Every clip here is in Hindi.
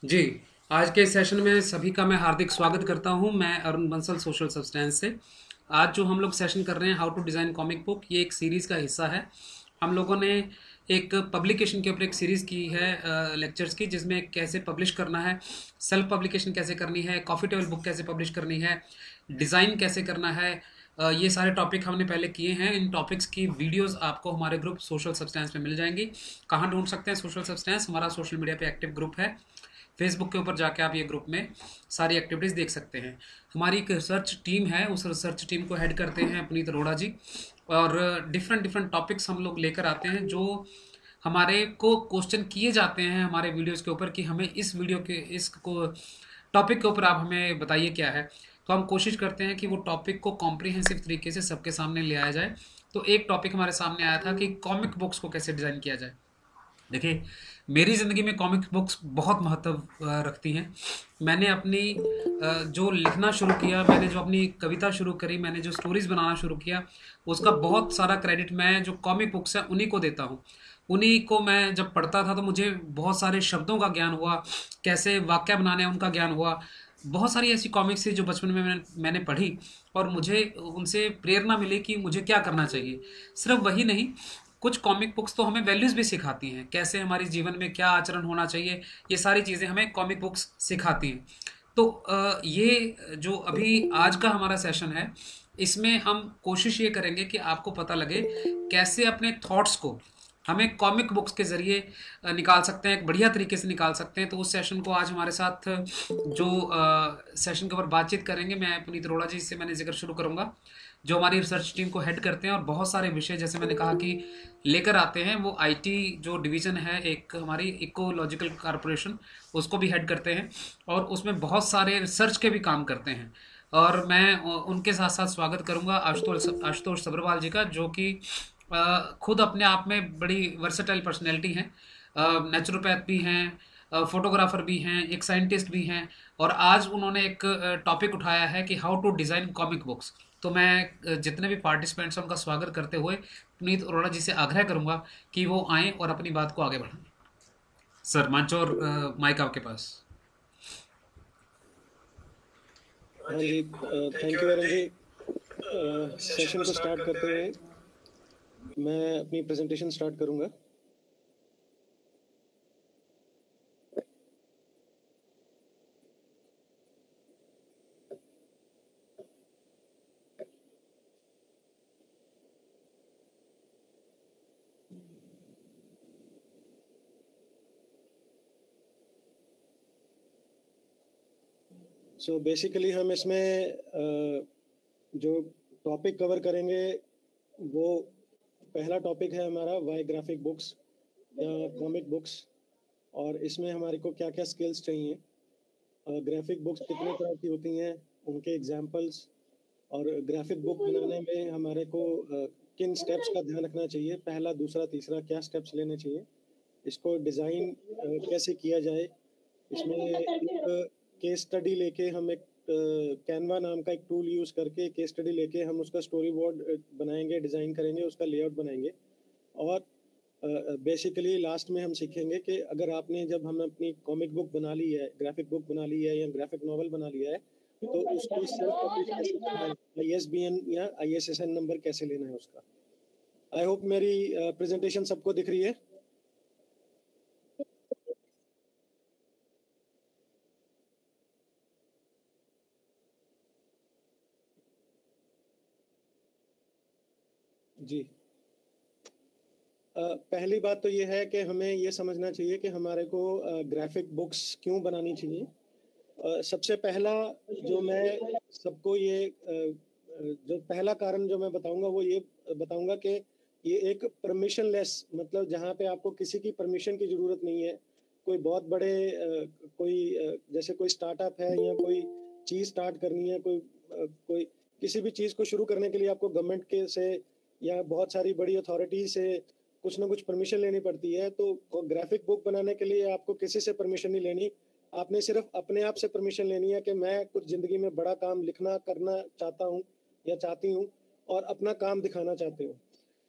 जी, आज के सेशन में सभी का मैं हार्दिक स्वागत करता हूं। मैं अरुण बंसल सोशल सब्सटेंस से। आज जो हम लोग सेशन कर रहे हैं how to design comic book, ये एक सीरीज़ का हिस्सा है। हम लोगों ने एक पब्लिकेशन के ऊपर एक सीरीज़ की है लेक्चर्स की, जिसमें कैसे पब्लिश करना है, सेल्फ पब्लिकेशन कैसे करनी है, कॉफ़ी टेबल बुक कैसे पब्लिश करनी है, डिज़ाइन कैसे करना है। ये सारे टॉपिक हमने पहले किए हैं। इन टॉपिक्स की वीडियोस आपको हमारे ग्रुप सोशल सब्सटेंस में मिल जाएंगी। कहाँ ढूंढ सकते हैं सोशल सब्सटेंस? हमारा सोशल मीडिया पे एक्टिव ग्रुप है। फेसबुक के ऊपर जाके आप ये ग्रुप में सारी एक्टिविटीज़ देख सकते हैं। हमारी एक रिसर्च टीम है, उस रिसर्च टीम को हेड करते हैं अपनीत अरोड़ा जी। और डिफरेंट डिफरेंट टॉपिक्स हम लोग लेकर आते हैं, जो हमारे को क्वेश्चन किए जाते हैं हमारे वीडियोस के ऊपर कि हमें इस वीडियो के इस को टॉपिक के ऊपर आप हमें बताइए क्या है। तो हम कोशिश करते हैं कि वो टॉपिक को कॉम्प्रिहेंसिव तरीके से सबके सामने ले आया जाए। तो एक टॉपिक हमारे सामने आया था कि कॉमिक बुक्स को कैसे डिज़ाइन किया जाए। देखिए, मेरी ज़िंदगी में कॉमिक बुक्स बहुत महत्व रखती हैं। मैंने अपनी जो लिखना शुरू किया, मैंने जो अपनी कविता शुरू करी, मैंने जो स्टोरीज़ बनाना शुरू किया, उसका बहुत सारा क्रेडिट मैं जो कॉमिक बुक्स हैं उन्हीं को देता हूँ। उन्हीं को मैं जब पढ़ता था तो मुझे बहुत सारे शब्दों का ज्ञान हुआ, कैसे वाक्य बनाने हैं उनका ज्ञान हुआ। बहुत सारी ऐसी कॉमिक्स थी जो बचपन में मैंने पढ़ी, और मुझे उनसे प्रेरणा मिली कि मुझे क्या करना चाहिए। सिर्फ वही नहीं, कुछ कॉमिक बुक्स तो हमें वैल्यूज़ भी सिखाती हैं, कैसे हमारे जीवन में क्या आचरण होना चाहिए। ये सारी चीज़ें हमें कॉमिक बुक्स सिखाती हैं। तो ये जो अभी आज का हमारा सेशन है, इसमें हम कोशिश ये करेंगे कि आपको पता लगे कैसे अपने थॉट्स को हमें कॉमिक बुक्स के ज़रिए निकाल सकते हैं, एक बढ़िया तरीके से निकाल सकते हैं। तो उस सेशन को आज हमारे साथ जो सेशन के ऊपर बातचीत करेंगे, मैं पुनीत अरोड़ा जी से मैंने जिक्र शुरू करूँगा, जो हमारी रिसर्च टीम को हेड करते हैं और बहुत सारे विषय जैसे मैंने कहा कि लेकर आते हैं। वो आईटी जो डिवीज़न है एक हमारी इकोलॉजिकल कारपोरेशन, उसको भी हेड करते हैं, और उसमें बहुत सारे रिसर्च के भी काम करते हैं। और मैं उनके साथ साथ स्वागत करूंगा आशुतोष सब्रवाल जी का, जो कि खुद अपने आप में बड़ी वर्सेटाइल पर्सनैलिटी हैं। नेचुरोपैथ भी हैं, फोटोग्राफर भी हैं, एक साइंटिस्ट भी हैं। और आज उन्होंने एक टॉपिक उठाया है कि how to design comic books. तो मैं जितने भी पार्टिसिपेंट्स हैं उनका स्वागत करते हुए पुनीत अरोड़ा जी से आग्रह करूंगा कि वो आएँ और अपनी बात को आगे बढ़ाएं। सर, मंच और माइक आपके पास। हाँ जी, thank you Varun ji. Session को स्टार्ट करते हुए मैं अपनी प्रेजेंटेशन स्टार्ट करूंगा। सो बेसिकली हम इसमें जो टॉपिक कवर करेंगे वो पहला टॉपिक है हमारा वाई ग्राफिक बुक्स या कॉमिक बुक्स, और इसमें हमारे को क्या क्या स्किल्स चाहिए, ग्राफिक बुक्स कितने तरह की होती हैं, उनके एग्जांपल्स, और ग्राफिक बुक बनाने में हमारे को किन स्टेप्स का ध्यान रखना चाहिए, पहला दूसरा तीसरा क्या स्टेप्स लेने चाहिए, इसको डिज़ाइन कैसे किया जाए। इसमें एक केस स्टडी लेके हम एक कैनवा नाम का एक टूल यूज़ करके केस स्टडी लेके हम उसका स्टोरी बोर्ड बनाएंगे, डिज़ाइन करेंगे, उसका लेआउट बनाएंगे। और बेसिकली लास्ट में हम सीखेंगे कि अगर आपने जब हम अपनी कॉमिक बुक बना ली है, ग्राफिक बुक बना ली है या ग्राफिक नॉवल बना लिया है, तो उसको सेल्फ पब्लिश कैसे करना है, आईएसबीएन या आईएसएसएन नंबर कैसे लेना है उसका। आई होप मेरी प्रेजेंटेशन सबको दिख रही है। जी, पहली बात तो ये है कि हमें ये समझना चाहिए कि हमारे को ग्राफिक बुक्स क्यों बनानी चाहिए। सबसे पहला जो मैं सबको ये जो पहला कारण जो मैं बताऊंगा वो ये बताऊंगा कि ये एक परमिशनलेस, मतलब जहाँ पे आपको किसी की परमिशन की ज़रूरत नहीं है। कोई बहुत बड़े जैसे कोई स्टार्टअप है या कोई चीज़ स्टार्ट करनी है, कोई किसी भी चीज़ को शुरू करने के लिए आपको गवर्नमेंट के से या बहुत सारी बड़ी अथॉरिटी से कुछ ना कुछ परमिशन लेनी पड़ती है। तो ग्राफिक बुक बनाने के लिए आपको किसी से परमिशन नहीं लेनी, आपने सिर्फ अपने आप से परमिशन लेनी है कि मैं कुछ ज़िंदगी में बड़ा काम लिखना करना चाहता हूँ या चाहती हूँ और अपना काम दिखाना चाहती हूँ।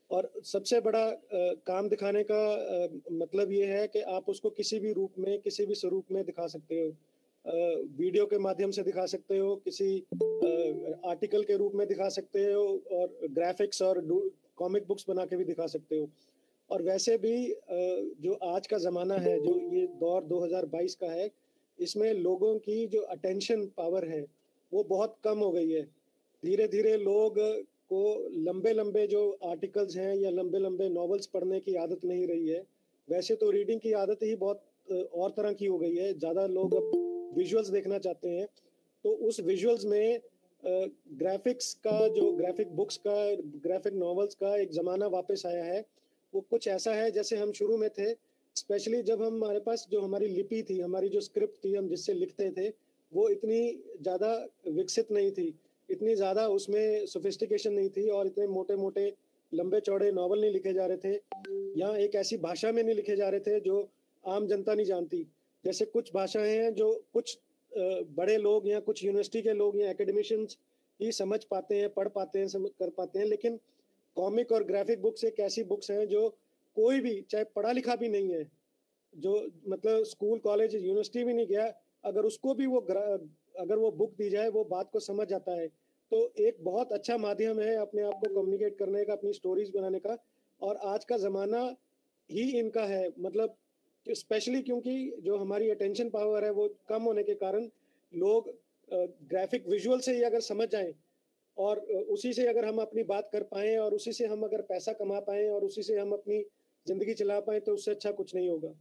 और सबसे बड़ा काम दिखाने का मतलब ये है कि आप उसको किसी भी रूप में, किसी भी स्वरूप में दिखा सकते हो। वीडियो के माध्यम से दिखा सकते हो, किसी आर्टिकल के रूप में दिखा सकते हो, और ग्राफिक्स और कॉमिक बुक्स बना के भी दिखा सकते हो। और वैसे भी जो आज का ज़माना है, जो ये दौर 2022 का है, इसमें लोगों की जो अटेंशन पावर है, वो बहुत कम हो गई है। धीरे-धीरे लोग को लंबे-लंबे जो आर्टिकल्स हैं या लंबे-लंबे नॉवेल्स पढ़ने की आदत नहीं रही है। वैसे तो रीडिंग की आदत ही बहुत और तरह की हो गई है। ज़्यादा लोग अब विजुअल्स देखना चाहते हैं। तो उस विजुअल्स में ग्राफिक्स का, जो ग्राफिक बुक्स का, ग्राफिक नॉवेल्स का एक ज़माना वापस आया है। वो कुछ ऐसा है जैसे हम शुरू में थे, स्पेशली जब हमारे पास जो हमारी लिपि थी, हमारी जो स्क्रिप्ट थी, हम जिससे लिखते थे, वो इतनी ज़्यादा विकसित नहीं थी, इतनी ज़्यादा उसमें सोफिस्टिकेशन नहीं थी, और इतने मोटे-मोटे, लंबे-चौड़े नॉवल नहीं लिखे जा रहे थे, या एक ऐसी भाषा में नहीं लिखे जा रहे थे जो आम जनता नहीं जानती। जैसे कुछ भाषाएं हैं जो कुछ बड़े लोग या कुछ यूनिवर्सिटी के लोग या एकेडमिशियंस ही समझ पाते हैं, पढ़ पाते हैं, समझ कर पाते हैं, लेकिन कॉमिक और ग्राफिक बुक्स एक ऐसी बुक्स हैं जो कोई भी, चाहे पढ़ा लिखा भी नहीं है, जो मतलब स्कूल कॉलेज यूनिवर्सिटी भी नहीं गया, अगर उसको भी अगर वो बुक दी जाए, वो बात को समझ जाता है। तो एक बहुत अच्छा माध्यम है अपने आप को कम्युनिकेट करने का, अपनी स्टोरीज बनाने का। और आज का ज़माना ही इनका है, मतलब स्पेशली क्योंकि जो हमारी अटेंशन पावर है वो कम होने के कारण लोग ग्राफिक विजुअल से ही अगर समझ जाएं, और उसी से अगर हम अपनी बात कर पाएं, और उसी से हम अगर पैसा कमा पाएं, और उसी से हम अपनी ज़िंदगी चला पाएं, तो उससे अच्छा कुछ नहीं होगा।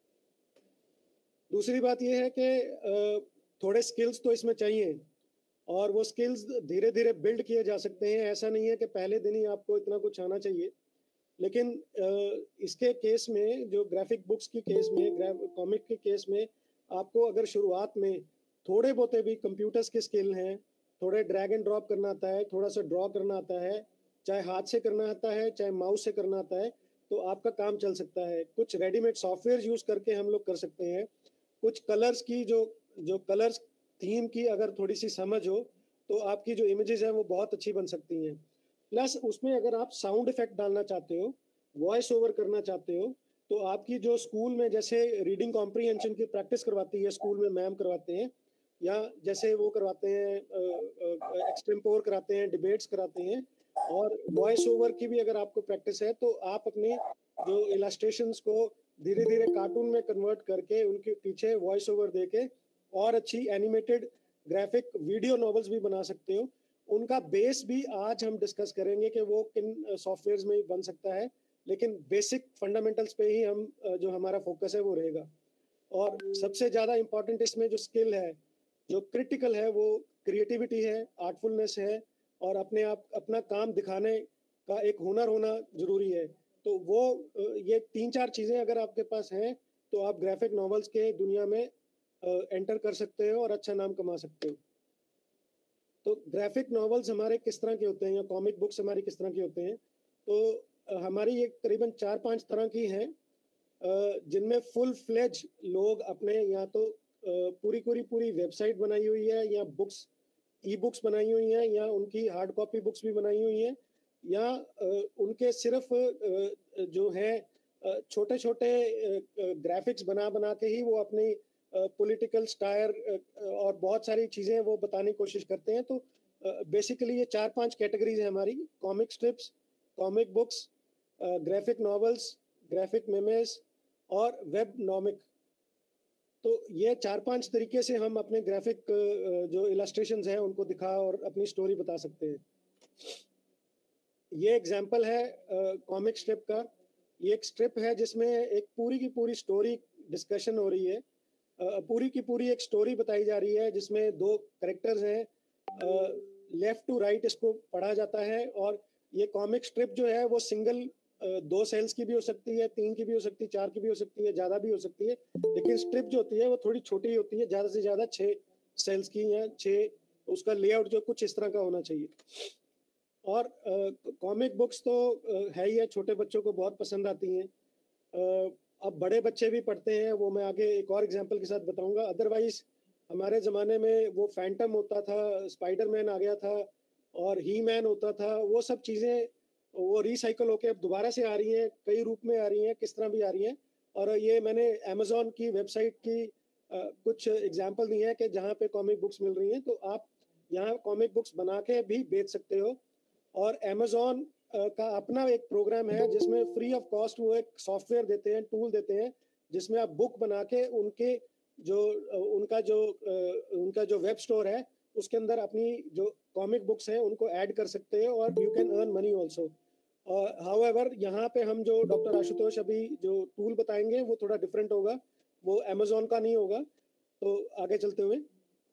दूसरी बात ये है कि थोड़े स्किल्स तो इसमें चाहिए, और वो स्किल्स धीरे-धीरे बिल्ड किए जा सकते हैं। ऐसा नहीं है कि पहले दिन ही आपको इतना कुछ आना चाहिए। लेकिन इसके केस में, जो ग्राफिक बुक्स की केस में, कॉमिक के केस में, आपको अगर शुरुआत में थोड़े बहुते भी कंप्यूटर्स के स्किल हैं, थोड़े ड्रैग एंड ड्रॉप करना आता है, थोड़ा सा ड्रॉ करना आता है, चाहे हाथ से करना आता है, चाहे माउस से करना आता है, तो आपका काम चल सकता है। कुछ रेडीमेड सॉफ्टवेयर यूज करके हम लोग कर सकते हैं। कुछ कलर्स की, जो जो कलर्स थीम की अगर थोड़ी सी समझ हो, तो आपकी जो इमेजेस हैं वो बहुत अच्छी बन सकती हैं। प्लस उसमें अगर आप साउंड इफेक्ट डालना चाहते हो, वॉइस ओवर करना चाहते हो, तो आपकी जो स्कूल में जैसे रीडिंग कॉम्प्रीहेंशन की प्रैक्टिस करवाती है, स्कूल में मैम करवाते हैं, या जैसे वो करवाते हैं, एक्सटेम्पोर कराते हैं, डिबेट्स कराते हैं, और वॉइस ओवर की भी अगर आपको प्रैक्टिस है, तो आप अपने जो इलास्ट्रेशंस को धीरे धीरे कार्टून में कन्वर्ट करके उनके पीछे वॉइस ओवर देके और अच्छी एनिमेटेड ग्राफिक वीडियो नॉवेल्स भी बना सकते हो। उनका बेस भी आज हम डिस्कस करेंगे कि वो किन सॉफ्टवेयर्स में बन सकता है, लेकिन बेसिक फंडामेंटल्स पे ही हम जो हमारा फोकस है वो रहेगा। और सबसे ज़्यादा इम्पोर्टेंट इसमें जो स्किल है, जो क्रिटिकल है, वो क्रिएटिविटी है, आर्टफुलनेस है, और अपने आप अपना काम दिखाने का एक हुनर होना जरूरी है। तो वो ये 3-4 चीज़ें अगर आपके पास हैं, तो आप ग्राफिक नॉवेल्स के दुनिया में एंटर कर सकते हो और अच्छा नाम कमा सकते हो। तो ग्राफिक नॉवेल्स हमारे किस तरह के होते हैं, या कॉमिक बुक्स हमारी किस तरह के होते हैं? तो हमारी ये करीबन 4-5 तरह की हैं, जिनमें फुल फ्लेज लोग अपने, या तो पूरी पूरी पूरी वेबसाइट बनाई हुई है, या बुक्स, ई बुक्स बनाई हुई हैं, या उनकी हार्ड कॉपी बुक्स भी बनाई हुई हैं, या उनके सिर्फ जो है छोटे छोटे ग्राफिक्स बना बना के ही वो अपनी पॉलिटिकल स्टायर और बहुत सारी चीज़ें वो बताने की कोशिश करते हैं। तो बेसिकली ये 4-5 कैटेगरीज है हमारी: comic strips, comic books, graphic novels, graphic memes, और वेब नॉमिक। तो ये 4-5 तरीके से हम अपने ग्राफिक जो इलस्ट्रेशंस हैं उनको दिखा और अपनी स्टोरी बता सकते हैं। ये एग्जांपल है कॉमिक स्ट्रिप का। ये एक स्ट्रिप है जिसमें एक पूरी की पूरी स्टोरी डिस्कशन हो रही है। पूरी की पूरी एक स्टोरी बताई जा रही है जिसमें दो करेक्टर्स हैं, लेफ्ट टू राइट इसको पढ़ा जाता है। और ये कॉमिक स्ट्रिप जो है वो सिंगल 2 सेल्स की भी हो सकती है, 3 की भी हो सकती है, 4 की भी हो सकती है, ज़्यादा भी हो सकती है। लेकिन स्ट्रिप जो होती है वो थोड़ी छोटी होती है, ज़्यादा से ज़्यादा 6 सेल्स की, या 6, उसका लेआउट जो कुछ इस तरह का होना चाहिए। और कॉमिक बुक्स तो है ही है, छोटे बच्चों को बहुत पसंद आती हैं। अब बड़े बच्चे भी पढ़ते हैं, वो मैं आगे एक और एग्जांपल के साथ बताऊंगा। अदरवाइज हमारे ज़माने में वो फैंटम होता था, स्पाइडरमैन आ गया था, और ही मैन होता था। वो सब चीज़ें वो रिसाइकल होके अब दोबारा से आ रही हैं, कई रूप में आ रही हैं, किस तरह भी आ रही हैं। और ये मैंने अमेजोन की वेबसाइट की कुछ एग्जांपल दिए हैं कि जहाँ पे कॉमिक बुक्स मिल रही हैं, तो आप यहाँ कॉमिक बुक्स बना के भी बेच सकते हो। और अमेजोन का अपना एक प्रोग्राम है जिसमें फ्री ऑफ कॉस्ट वो एक सॉफ्टवेयर देते हैं, टूल देते हैं, जिसमें आप बुक बना के उनके जो उनका जो वेब स्टोर है उसके अंदर अपनी जो कॉमिक बुक्स हैं उनको ऐड कर सकते हैं और you can earn money also. However यहाँ पे हम जो डॉक्टर आशुतोष अभी जो टूल बताएंगे वो थोड़ा डिफरेंट होगा, वो अमेजोन का नहीं होगा। तो आगे चलते हुए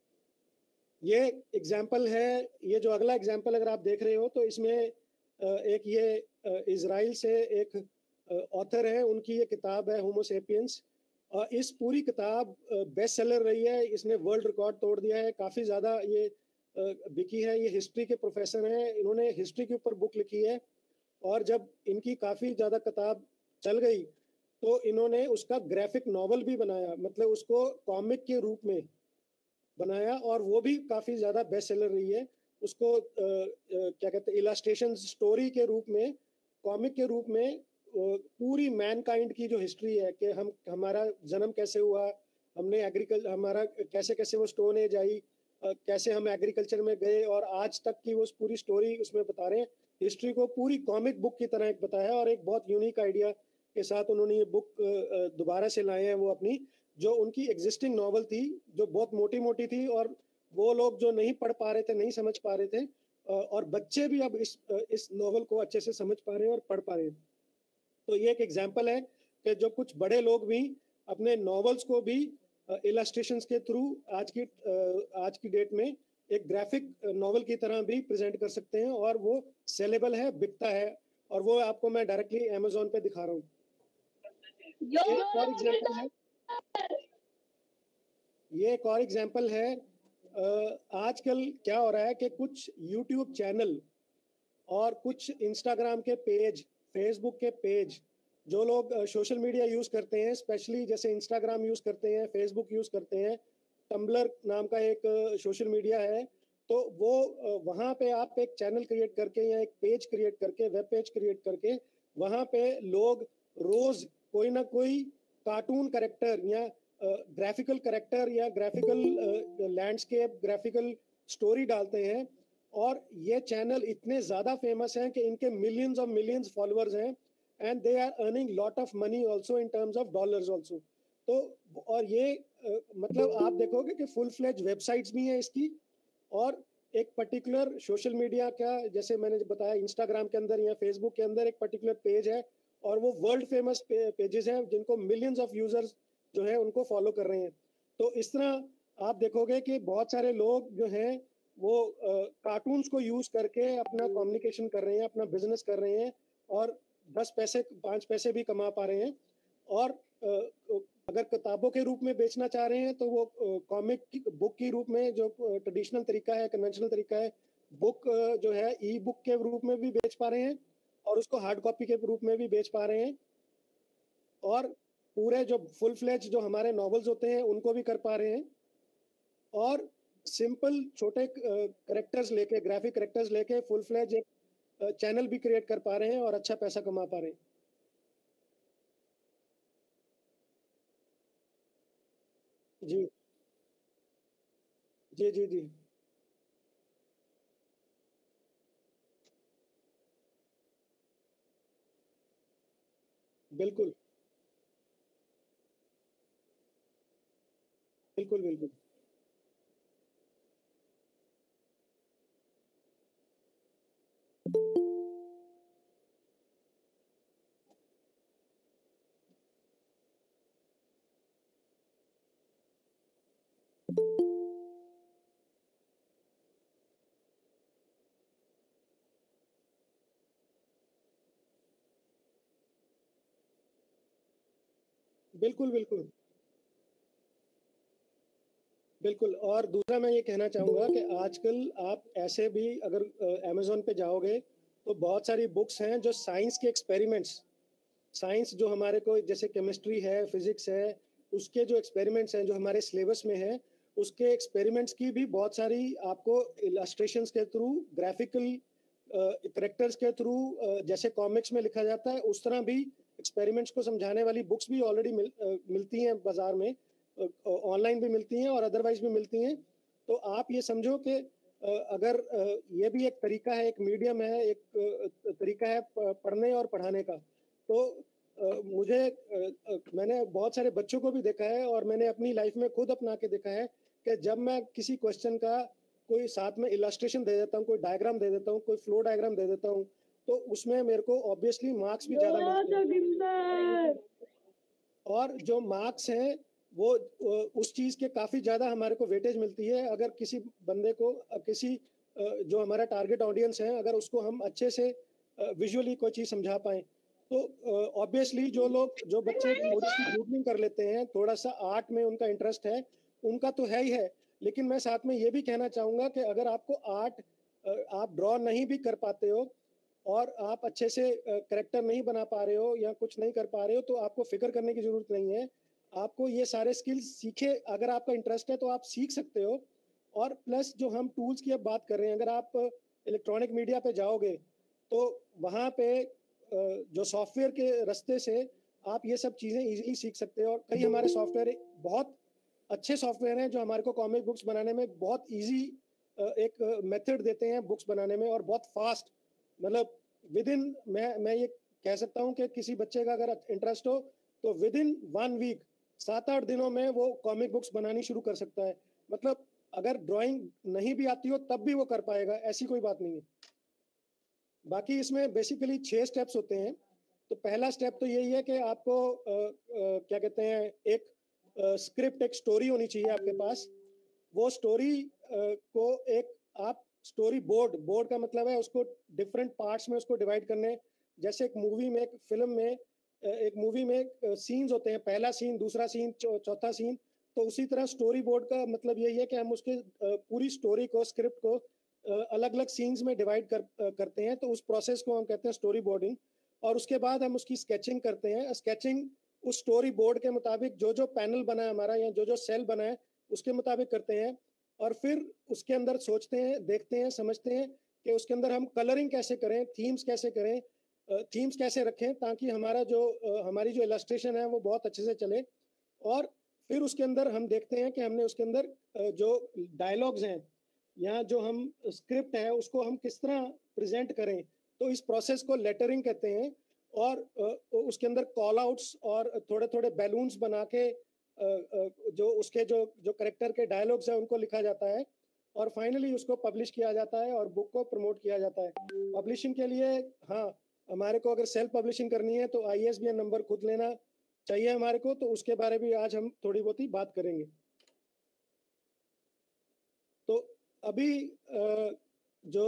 ये एग्जाम्पल है, ये जो अगला एग्जाम्पल अगर आप देख रहे हो तो इसमें एक ये इजराइल से एक ऑथर है, उनकी ये किताब है होमो सेपियंस। इस पूरी किताब बेस्ट सेलर रही है, इसने वर्ल्ड रिकॉर्ड तोड़ दिया है, काफ़ी ज़्यादा ये बिकी है। ये हिस्ट्री के प्रोफेसर हैं, इन्होंने हिस्ट्री के ऊपर बुक लिखी है और जब इनकी काफ़ी ज़्यादा किताब चल गई तो इन्होंने उसका ग्राफिक नॉवल भी बनाया, मतलब उसको कॉमिक के रूप में बनाया और वो भी काफ़ी ज़्यादा बेस्ट सेलर रही है। उसको क्या कहते हैं, इलास्ट्रेशन स्टोरी के रूप में, कॉमिक के रूप में पूरी मैनकाइंड की जो हिस्ट्री है कि हम हमारा जन्म कैसे हुआ, हमने हमारा कैसे कैसे वो स्टोन एज आई, कैसे हम एग्रीकल्चर में गए और आज तक की वो पूरी स्टोरी उसमें बता रहे हैं। हिस्ट्री को पूरी कॉमिक बुक की तरह एक बताया और एक बहुत यूनिक आइडिया के साथ उन्होंने ये बुक दोबारा से लाए हैं। वो अपनी जो उनकी एग्जिस्टिंग नॉवल थी जो बहुत मोटी मोटी थी और वो लोग जो नहीं पढ़ पा रहे थे, नहीं समझ पा रहे थे, और बच्चे भी अब इस नॉवल को अच्छे से समझ पा रहे हैं और पढ़ पा रहे हैं। तो ये एक एग्जाम्पल है कि जो कुछ बड़े लोग भी अपने नॉवेल्स को भी इलास्ट्रेशंस के थ्रू आज की डेट में एक ग्राफिक नॉवल की तरह भी प्रेजेंट कर सकते हैं और वो सेलेबल है, बिकता है। और वो आपको मैं डायरेक्टली अमेजोन पे दिखा रहा हूँ। ये एक और एग्जाम्पल है। आजकल क्या हो रहा है कि कुछ यूट्यूब चैनल और कुछ इंस्टाग्राम के पेज, फेसबुक के पेज, जो लोग सोशल मीडिया यूज करते हैं, स्पेशली जैसे इंस्टाग्राम यूज करते हैं, फेसबुक यूज करते हैं, टम्बलर नाम का एक सोशल मीडिया है, तो वो वहाँ पे आप एक चैनल क्रिएट करके या एक पेज क्रिएट करके, वेब पेज क्रिएट करके, वहाँ पे लोग रोज कोई ना कोई कार्टून करेक्टर या ग्राफिकल करेक्टर या ग्राफिकल लैंडस्केप, ग्राफिकल स्टोरी डालते हैं। और ये चैनल इतने ज्यादा फेमस हैं कि इनके मिलियंस ऑफ मिलियंस फॉलोअर्स हैं and they are earning lot of money also in terms of dollars also. तो और ये मतलब आप देखोगे कि फुल फ्लेज वेबसाइट्स भी हैं इसकी, और एक पर्टिकुलर सोशल मीडिया का, जैसे मैंने बताया इंस्टाग्राम के अंदर या फेसबुक के अंदर एक पर्टिकुलर पेज है और वो वर्ल्ड फेमस पेजेस हैं जिनको मिलियंस ऑफ यूजर्स जो है उनको फॉलो कर रहे हैं। तो इस तरह आप देखोगे कि बहुत सारे लोग जो हैं वो कार्टून्स को यूज करके अपना कम्युनिकेशन कर रहे हैं, अपना बिजनेस कर रहे हैं और 10 पैसे 5 पैसे भी कमा पा रहे हैं। और अगर किताबों के रूप में बेचना चाह रहे हैं तो वो कॉमिक बुक के रूप में, जो ट्रेडिशनल तरीका है, कन्वेंशनल तरीका है, बुक जो है ई बुक के रूप में भी बेच पा रहे हैं और उसको हार्ड कॉपी के रूप में भी बेच पा रहे हैं। और पूरे जो फुल फ्लेज जो हमारे नॉवेल्स होते हैं उनको भी कर पा रहे हैं और सिंपल छोटे करेक्टर्स लेके, ग्राफिक करेक्टर्स लेके फुल फ्लेज एक चैनल भी क्रिएट कर पा रहे हैं और अच्छा पैसा कमा पा रहे हैं। जी जी जी जी बिल्कुल बिल्कुल बिल्कुल बिल्कुल बिल्कुल बिल्कुल। और दूसरा मैं ये कहना चाहूँगा कि आजकल आप ऐसे भी अगर अमेजोन पे जाओगे तो बहुत सारी बुक्स हैं जो साइंस के एक्सपेरिमेंट्स, साइंस जो हमारे को जैसे केमिस्ट्री है, फिजिक्स है, उसके जो एक्सपेरिमेंट्स हैं जो हमारे सिलेबस में है, उसके एक्सपेरिमेंट्स की भी बहुत सारी आपको इलास्ट्रेशंस के थ्रू, ग्राफिकल करेक्टर्स के थ्रू जैसे कॉमिक्स में लिखा जाता है उस तरह भी एक्सपेरिमेंट्स को समझाने वाली बुक्स भी ऑलरेडी मिलती हैं बाजार में, ऑनलाइन भी मिलती हैं और अदरवाइज भी मिलती हैं। तो आप ये समझो कि अगर ये भी एक तरीका है, एक मीडियम है, एक तरीका है पढ़ने और पढ़ाने का। तो मैंने बहुत सारे बच्चों को भी देखा है और मैंने अपनी लाइफ में खुद अपना के देखा है कि जब मैं किसी क्वेश्चन का कोई साथ में इलस्ट्रेशन दे देता हूँ, कोई डायग्राम दे देता हूँ, कोई फ्लो डायग्राम दे देता हूँ, तो उसमें मेरे को ऑब्वियसली मार्क्स भी ज़्यादा मिलते हैं। और जो मार्क्स हैं वो उस चीज़ के काफ़ी ज़्यादा हमारे को वेटेज मिलती है अगर किसी बंदे को किसी जो हमारा टारगेट ऑडियंस है अगर उसको हम अच्छे से विजुअली कोई चीज़ समझा पाएँ। तो ऑब्वियसली जो बच्चे थोड़ी सी डूडलिंग कर लेते हैं, थोड़ा सा आर्ट में उनका इंटरेस्ट है, उनका तो है ही है, लेकिन मैं साथ में ये भी कहना चाहूँगा कि अगर आपको आर्ट आप ड्रॉ नहीं भी कर पाते हो और आप अच्छे से करेक्टर नहीं बना पा रहे हो या कुछ नहीं कर पा रहे हो, तो आपको फिक्र करने की ज़रूरत नहीं है। आपको ये सारे स्किल्स सीखे, अगर आपका इंटरेस्ट है तो आप सीख सकते हो। और प्लस जो हम टूल्स की अब बात कर रहे हैं, अगर आप इलेक्ट्रॉनिक मीडिया पे जाओगे तो वहाँ पे जो सॉफ्टवेयर के रास्ते से आप ये सब चीज़ें इजीली सीख सकते हो। और कई हमारे सॉफ्टवेयर बहुत अच्छे सॉफ्टवेयर हैं जो हमारे को कॉमिक बुक्स बनाने में बहुत इजी एक मेथड देते हैं बुक्स बनाने में, और बहुत फास्ट, मतलब विद इन मैं ये कह सकता हूँ कि किसी बच्चे का अगर इंटरेस्ट हो तो विद इन 1 वीक 7-8 दिनों में वो कॉमिक बुक्स बनानी शुरू कर सकता है। मतलब अगर ड्राइंग नहीं भी आती हो तब भी वो कर पाएगा, ऐसी कोई बात नहीं है। बाकी इसमें बेसिकली 6 स्टेप्स होते हैं। तो पहला स्टेप तो यही है कि आपको क्या कहते हैं, एक स्क्रिप्ट, एक स्टोरी होनी चाहिए आपके पास। वो स्टोरी को एक आप स्टोरी बोर्ड का मतलब है उसको डिफरेंट पार्ट्स में उसको डिवाइड करने। जैसे एक मूवी में, एक फिल्म में, एक मूवी में सीन्स होते हैं, पहला सीन, दूसरा सीन, चौथा सीन। तो उसी तरह स्टोरी बोर्ड का मतलब यही है कि हम उसके पूरी स्टोरी को, स्क्रिप्ट को अलग अलग सीन्स में डिवाइड करते हैं। तो उस प्रोसेस को हम कहते हैं स्टोरी बोर्डिंग। और उसके बाद हम उसकी स्केचिंग करते हैं। स्केचिंग उस स्टोरी बोर्ड के मुताबिक जो जो पैनल बना है हमारा या जो जो सेल बना है उसके मुताबिक करते हैं। और फिर उसके अंदर सोचते हैं, देखते हैं, समझते हैं कि उसके अंदर हम कलरिंग कैसे करें, थीम्स कैसे करें, थीम्स कैसे रखें, ताकि हमारा जो हमारी जो इलस्ट्रेशन है वो बहुत अच्छे से चले। और फिर उसके अंदर हम देखते हैं कि हमने उसके अंदर जो डायलॉग्स हैं या जो हम स्क्रिप्ट है उसको हम किस तरह प्रेजेंट करें। तो इस प्रोसेस को लेटरिंग कहते हैं। और उसके अंदर कॉल आउट्स और थोड़े थोड़े बैलून्स बना के जो उसके जो करेक्टर के डायलॉग्स हैं उनको लिखा जाता है। और फाइनली उसको पब्लिश किया जाता है और बुक को प्रमोट किया जाता है। पब्लिशिंग के लिए हाँ, हमारे को अगर सेल्फ पब्लिशिंग करनी है तो ISBN नंबर खुद लेना चाहिए हमारे को। तो उसके बारे में आज हम थोड़ी बहुत ही बात करेंगे। तो अभी जो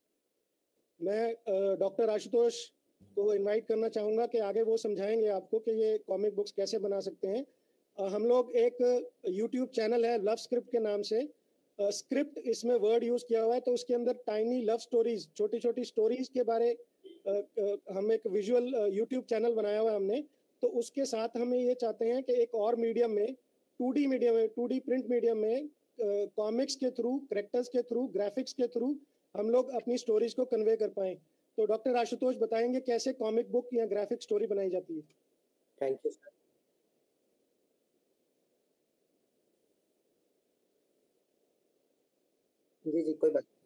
मैं डॉक्टर आशुतोष को इनवाइट करना चाहूँगा कि आगे वो समझाएंगे आपको कि ये कॉमिक बुक्स कैसे बना सकते हैं। हम लोग एक YouTube चैनल है लव स्क्रिप्ट के नाम से, स्क्रिप्ट इसमें वर्ड यूज़ किया हुआ है। तो उसके अंदर टाइनी लव स्टोरीज, छोटी छोटी स्टोरीज के बारे हम एक विजुअल YouTube चैनल बनाया हुआ है हमने। तो उसके साथ हम ये चाहते हैं कि एक और मीडियम में, 2D मीडियम में, 2D प्रिंट मीडियम में, कॉमिक्स के थ्रू, करेक्टर्स के थ्रू, ग्राफिक्स के थ्रू हम लोग अपनी स्टोरीज को कन्वे कर पाएं। तो डॉक्टर आशुतोष बताएंगे कैसे कॉमिक बुक या ग्राफिक स्टोरी बनाई जाती है। Thank you sir. जी जी, कोई बात।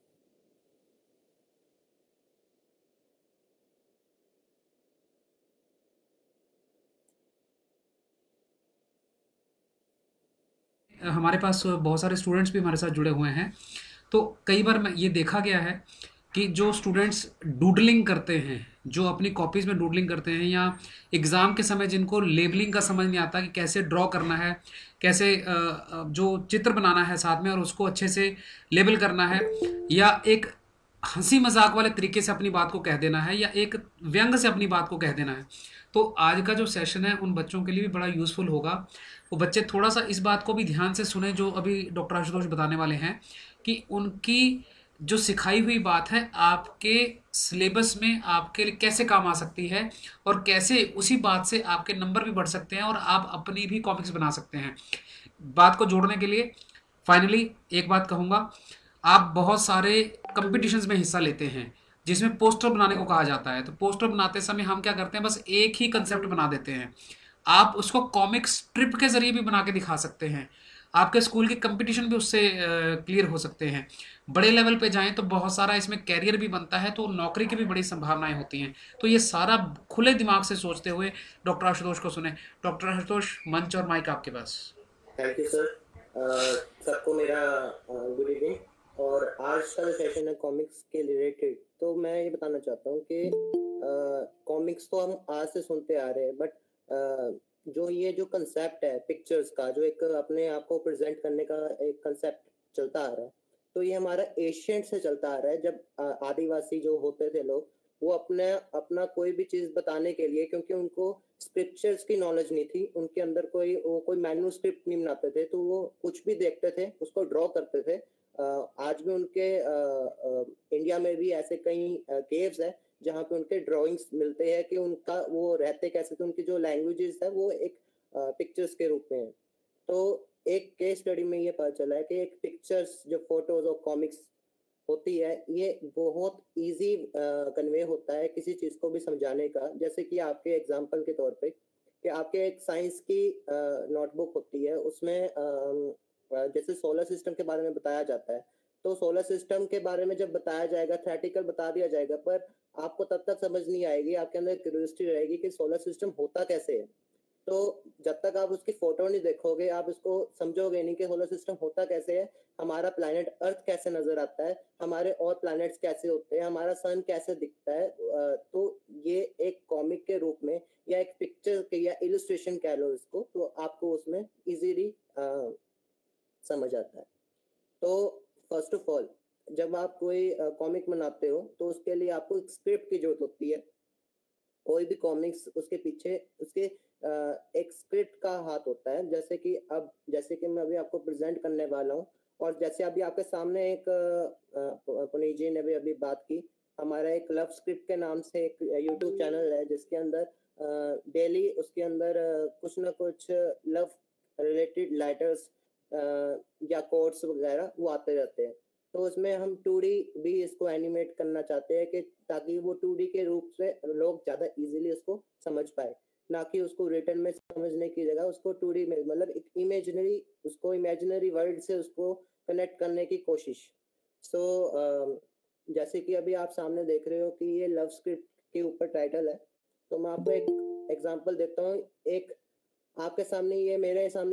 हमारे पास बहुत सारे स्टूडेंट्स भी हमारे साथ जुड़े हुए हैं। तो कई बार ये देखा गया है कि जो स्टूडेंट्स डूडलिंग करते हैं, जो अपनी कॉपीज़ में डूडलिंग करते हैं, या एग्ज़ाम के समय जिनको लेबलिंग का समझ नहीं आता कि कैसे ड्रॉ करना है, कैसे जो चित्र बनाना है साथ में और उसको अच्छे से लेबल करना है, या एक हंसी मजाक वाले तरीके से अपनी बात को कह देना है, या एक व्यंग से अपनी बात को कह देना है। तो आज का जो सेशन है उन बच्चों के लिए भी बड़ा यूज़फुल होगा। वो बच्चे थोड़ा सा इस बात को भी ध्यान से सुने जो अभी डॉक्टर आशुतोष बताने वाले हैं, कि उनकी जो सिखाई हुई बात है आपके सिलेबस में आपके लिए कैसे काम आ सकती है, और कैसे उसी बात से आपके नंबर भी बढ़ सकते हैं और आप अपनी भी कॉमिक्स बना सकते हैं। बात को जोड़ने के लिए फाइनली एक बात कहूँगा, आप बहुत सारे कंपटीशंस में हिस्सा लेते हैं, जिसमें पोस्टर बनाने को कहा जाता है। तो पोस्टर बनाते समय हम क्या करते हैं, बस एक ही कंसेप्ट बना देते हैं। आप उसको कॉमिक स्ट्रिप के जरिए भी बना के दिखा सकते हैं। आपके स्कूल के कंपटीशन भी उससे क्लियर हो सकते हैं। बड़े लेवल पे जाएं तो बहुत सारा इसमें कैरियर भी बनता है, तो नौकरी की भी बड़ी संभावनाएं होती हैं। तो ये सारा खुले दिमाग से सोचते हुए डॉक्टर आशुतोष को सुने। डॉक्टर आशुतोष, मंच और माइक आपके पास। Thank you sir. सबको मेरा गुड इवनिंग। और आज का जो सेशन है कॉमिक्स के रिलेटेड, तो मैं ये बताना चाहता हूँ कि कॉमिक्स तो हम आज से सुनते आ रहे हैं, बट जो ये जो कंसेप्ट है पिक्चर्स का, जो एक अपने आप को प्रेजेंट करने का एक कंसेप्ट चलता आ रहा है, तो ये हमारा एशियंट से चलता आ रहा है। जब आदिवासी जो होते थे लोग, वो अपने अपना कोई भी चीज बताने के लिए, क्योंकि उनको स्क्रिप्चर्स की नॉलेज नहीं थी, उनके अंदर कोई मैन्युस्क्रिप्ट नहीं बनाते थे, तो वो कुछ भी देखते थे उसको ड्रॉ करते थे। आज भी उनके इंडिया में भी ऐसे कई केव्स है जहाँ पे उनके ड्राइंग्स मिलते हैं कि उनका वो रहते कैसे थे, उनकी जो लैंग्वेजेस है वो एक पिक्चर्स के रूप में है। तो एक केस स्टडी में ये पता चला है कि एक पिक्चर्स जो फोटोज और कॉमिक्स होती है, ये बहुत इजी कन्वे होता है किसी चीज को भी समझाने का। जैसे कि आपके एग्जांपल के तौर पे कि आपके एक साइंस की नोटबुक होती है, उसमें जैसे सोलर सिस्टम के बारे में बताया जाता है, तो सोलर सिस्टम के बारे में जब बताया जाएगा, थ्योरेटिकल बता दिया जाएगा, पर आपको तब तक समझ नहीं आएगी, आपके अंदर क्यूरियोसिटी रहेगी कि सोलर सिस्टम होता कैसे है। तो जब तक आप उसकी फोटो नहीं देखोगे, आप उसको समझोगे नहीं कि सोलर सिस्टम होता कैसे है, हमारा प्लैनेट अर्थ कैसे नजर आता है, हमारे और प्लैनेट्स कैसे होते हैं, हमारा सन कैसे दिखता है। तो ये एक कॉमिक के रूप में या एक पिक्चर के या इलस्ट्रेशन कह लो इसको, तो आपको उसमें इजीली समझ आता है। तो फर्स्ट ऑफ ऑल, जब आप कोई कॉमिक बनाते हो तो उसके लिए आपको एक स्क्रिप्ट की जरूरत होती है। कोई भी कॉमिक्स उसके पीछे उसके एक स्क्रिप्ट का हाथ होता है। जैसे कि मैं अभी आपको प्रेजेंट करने वाला हूँ, और जैसे अभी आपके सामने एक पुनीत जी ने भी अभी बात की, हमारा एक लव स्क्रिप्ट के नाम से एक यूट्यूब चैनल है जिसके अंदर डेली उसके अंदर कुछ ना कुछ लव रिलेटेड लेटर्स या कोट्स वगैरह वो आते रहते हैं। तो उसमें हम 2D भी इसको एनिमेट करना चाहते हैं कि ताकि वो 2D के रूप से लोग ज्यादा इजीली उसको समझ पाए, ना कि उसको रिटर्न में समझने की जगह उसको 2D में, मतलब एक इमेजिनरी वर्ल्ड से उसको कनेक्ट करने की कोशिश। सो जैसे कि अभी आप सामने देख रहे हो कि ये लव स्क्रिप्ट के ऊपर टाइटल है, तो मैं आपको एक एग्जांपल देता हूँ। एक आपके सामने, ये मेरे सामने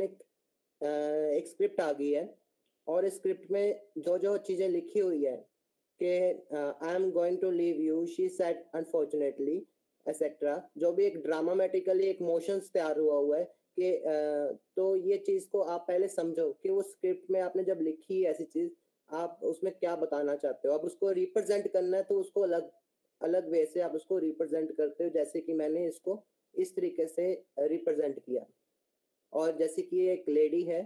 एक स्क्रिप्ट आ गई है, और इस स्क्रिप्ट में जो जो चीजें लिखी हुई है कि I am going to leave you, she said unfortunately, etcetera, जो भी एक ड्रामामेटिकली एक मोशंस तैयार हुआ है कि तो ये चीज को आप पहले समझो कि वो स्क्रिप्ट में आपने जब लिखी है ऐसी चीज, आप उसमें क्या बताना चाहते हो। अब उसको रिप्रेजेंट करना है तो उसको अलग अलग वे से आप उसको रिप्रेजेंट करते हो, जैसे कि मैंने इसको इस तरीके से रिप्रेजेंट किया। और जैसे कि एक लेडी है,